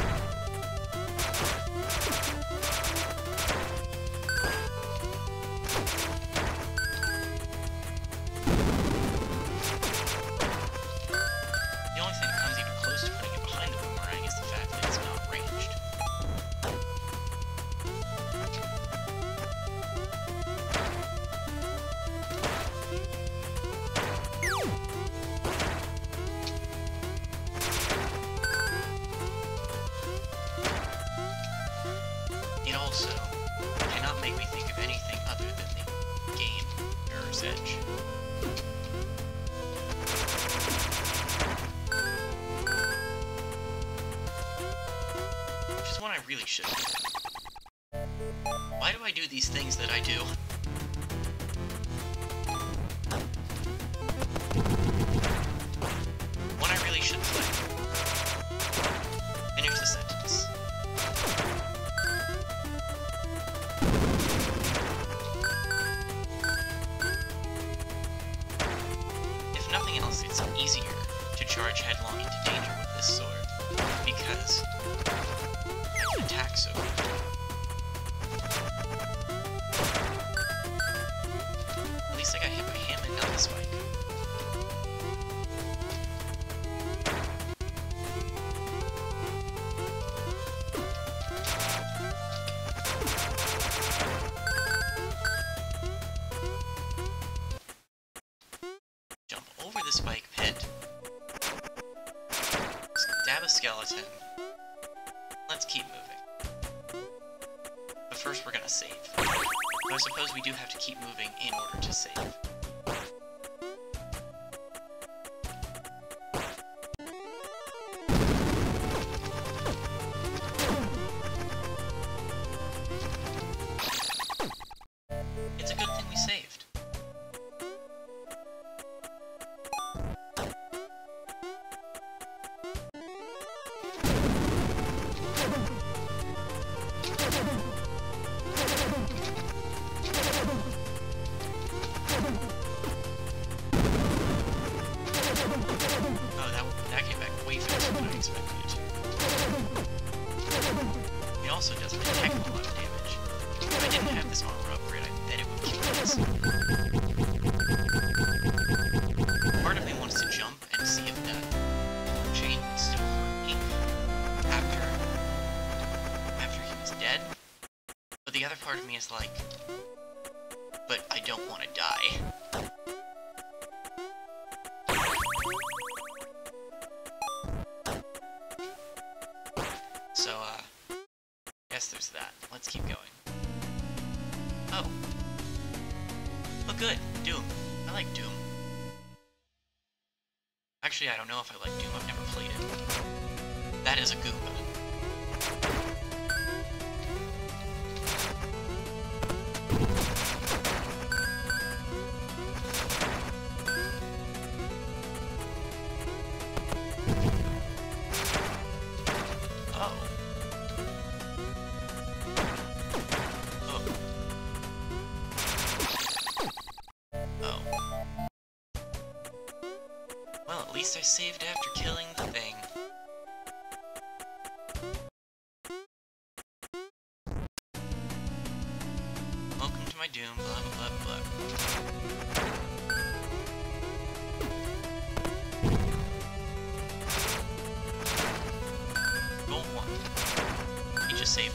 It also cannot make me think of anything other than the game Mirror's Edge. Which is one I really should do. Why do I do these things that I do? One I really should play. Finish the sentence. If nothing else, it's easier to charge headlong into danger with this sword, because I can attack so good. At least I got hit by him and not the spike. Jump over the spike pit. Stab a skeleton. Let's keep moving. But first we're gonna save. But I suppose we do have to keep moving in order to save. It's a good thing we saved. Oh, that, that came back way faster than I expected it to. It also does a heck of a lot of damage. If I didn't have this armor upgrade, I bet it would kill us. Part of me wants to jump and see if the chain would still hurt me after, after he was dead. But the other part of me is like, but I don't want to die. So, uh, guess there's that. Let's keep going. Oh. Oh, good. Doom. I like Doom. Actually, I don't know if I like Doom. I've never played it. That is a Goomba. At least I saved after killing the thing. Welcome to my doom, blah blah blah blah. Roll one. You just saved.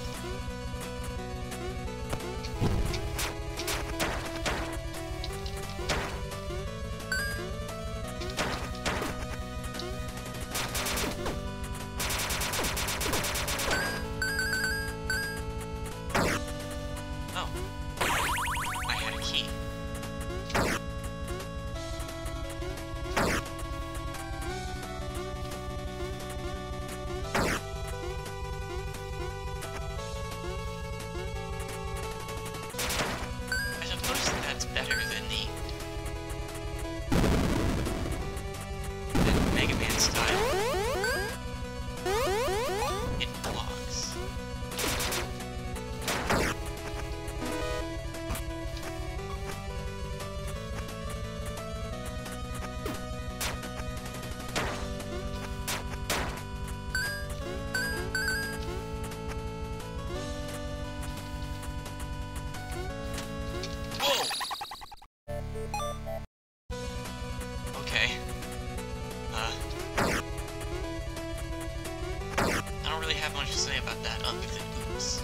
Much to say about that other than oops.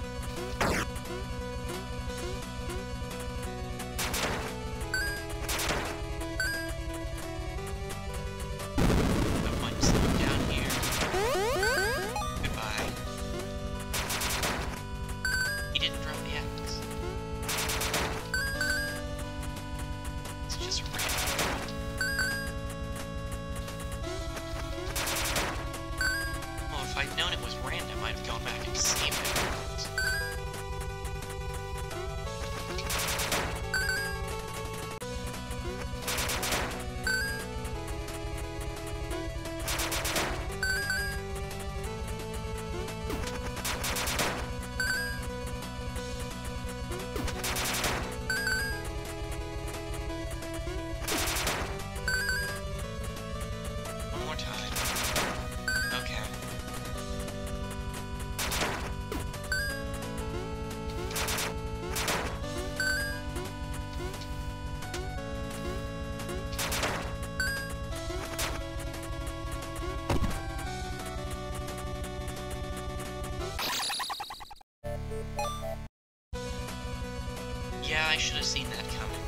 No point slowing down here. Goodbye. He didn't drop the axe. It's just random. Well, if I'd known it was random, I'd have gone back and saved it. One more time. Okay. Yeah, I should have seen that coming.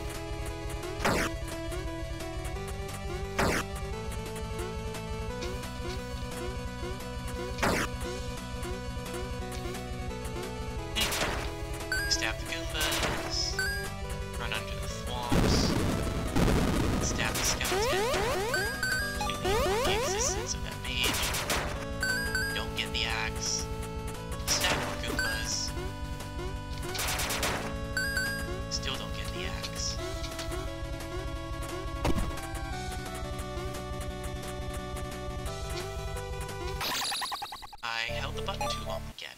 Anyway, stab the Goombas, run under the thwomps, stab the skeleton, completely the existence of that mage, don't get the axe, stab more Goombas, still don't get the axe. I held the button too long again.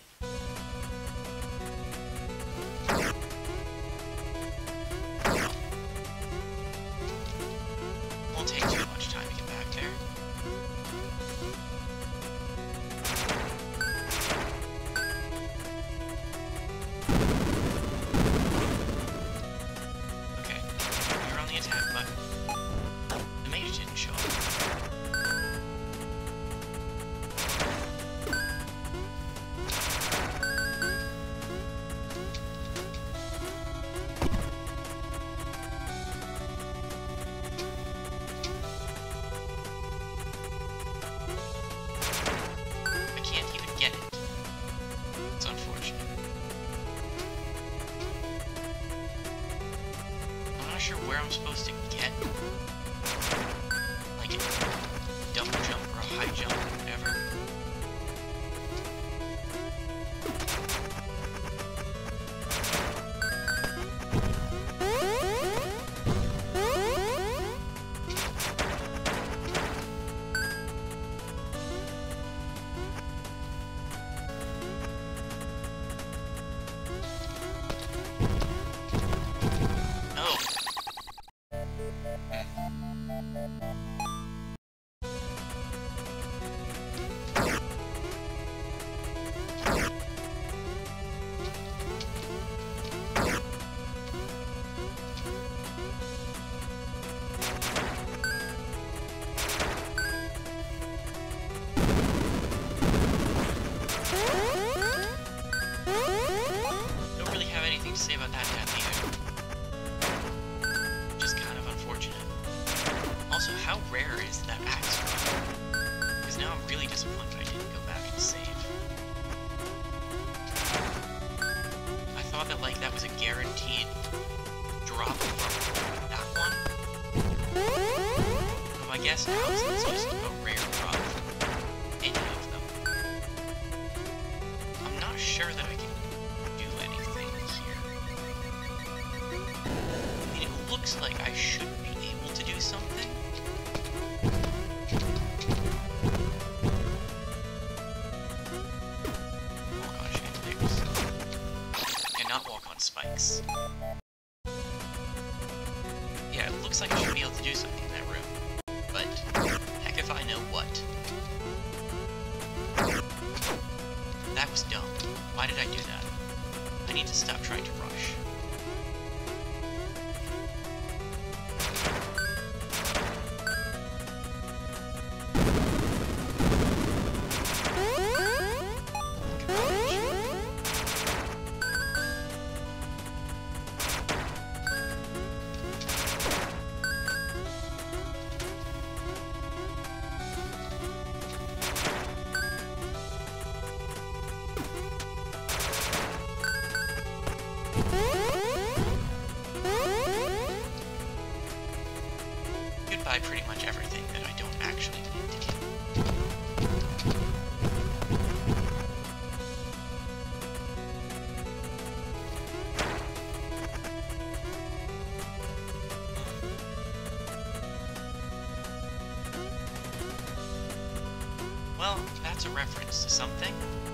Won't take too much time to get back there. Okay, you're on the attack button. The mage didn't show up. I can't even get it. It's unfortunate. I'm not sure where I'm supposed to get, like, a double jump or a high jump or whatever. guess houses just a rare drop. Any of them. I'm not sure that I can do anything here. I mean, it looks like I should be able to do something. Walk on chandeliers. Cannot walk on spikes. Yeah, it looks like I should be able to do something in that room. But, heck if I know what. That was dumb. Why did I do that? I need to stop trying to rush. Goodbye pretty much everything that I don't actually need to kill. Well, that's a reference to something.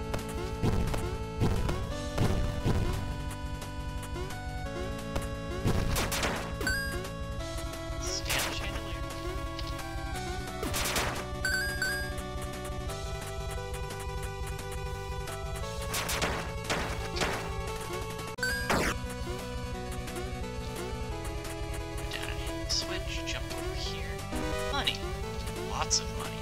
Switch, jump over here. Money. Lots of money.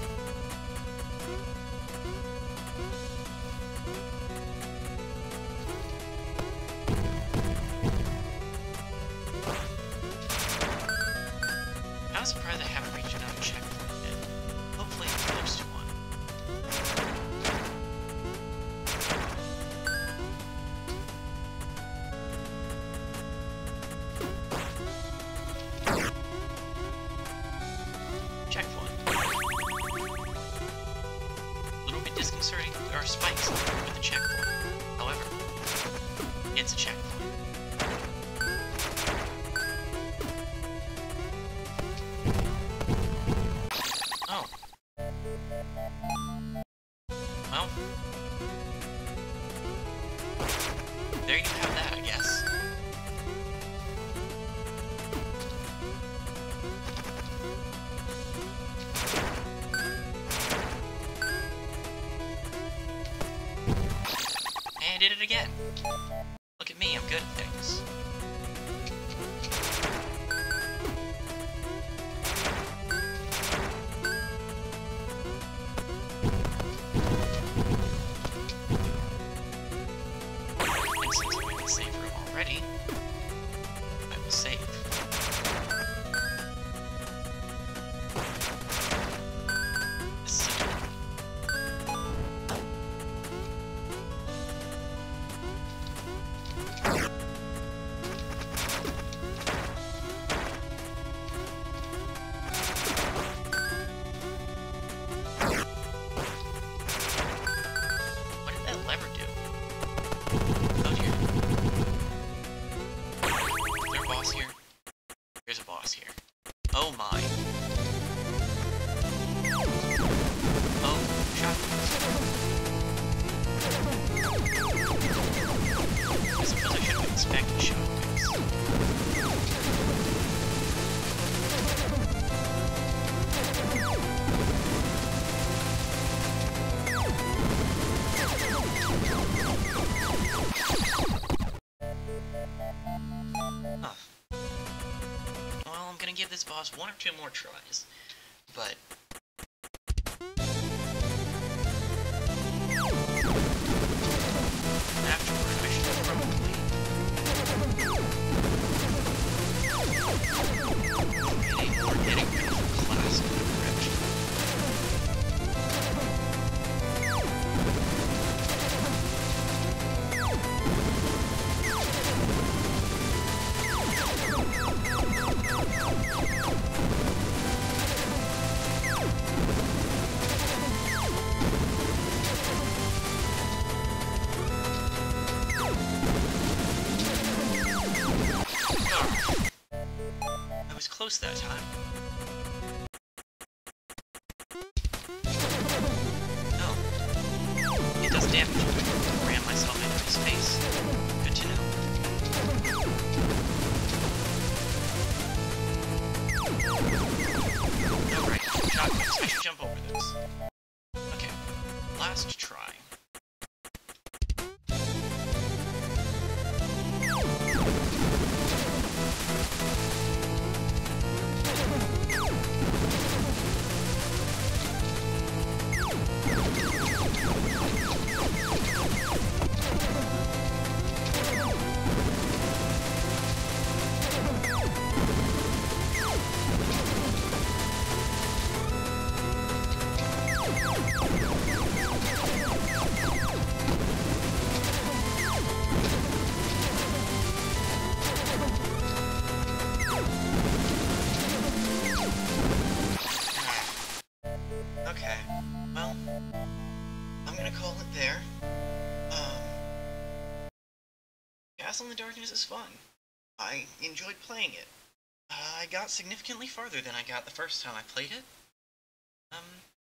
I'm surprised I haven't reached another checkpoint yet. Hopefully I'm close to one. Checkpoint. A little bit disconcerting, there are spikes with the checkpoint. However, it's a checkpoint. Oh. Well. There you have that, I guess. I did it again. Look at me, I'm good at things. And since I'm in the save room already, I will save. This is a lever do? Oh dear. Is there a boss here? There's a boss here. Oh my. Oh, shotgun. I suppose I should have expected shotguns. Huh. Well, I'm gonna give this boss one or two more tries, but afterward I should probably getting or getting rid of the class in the direction. close that time. Oh. It does damage. I ran myself into his face. Good to know. Alright, shotguns. I should jump over those. Okay. Last try. Okay, well, I'm gonna call it there. Um, Castle in the Darkness is fun. I enjoyed playing it. Uh, I got significantly farther than I got the first time I played it. Um,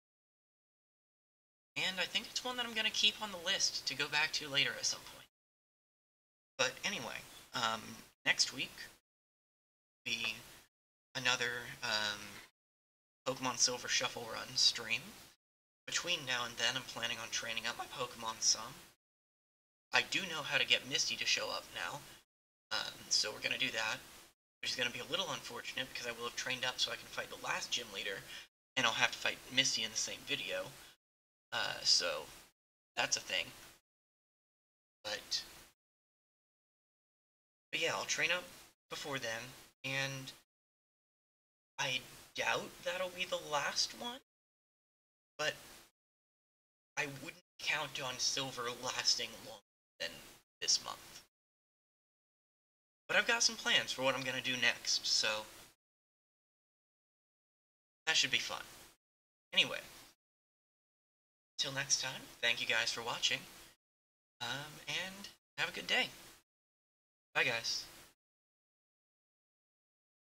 and I think it's one that I'm gonna keep on the list to go back to later at some point. But anyway, um, next week will be another, um, Pokemon Silver Shuffle Run stream. Between now and then, I'm planning on training up my Pokemon some. I do know how to get Misty to show up now, um, so we're going to do that, which is going to be a little unfortunate because I will have trained up so I can fight the last gym leader, and I'll have to fight Misty in the same video, uh, so that's a thing. But, but yeah, I'll train up before then, and I doubt that'll be the last one, but I wouldn't count on Silver lasting longer than this month. But I've got some plans for what I'm going to do next, so that should be fun. Anyway, till next time, thank you guys for watching, um, and have a good day. Bye, guys.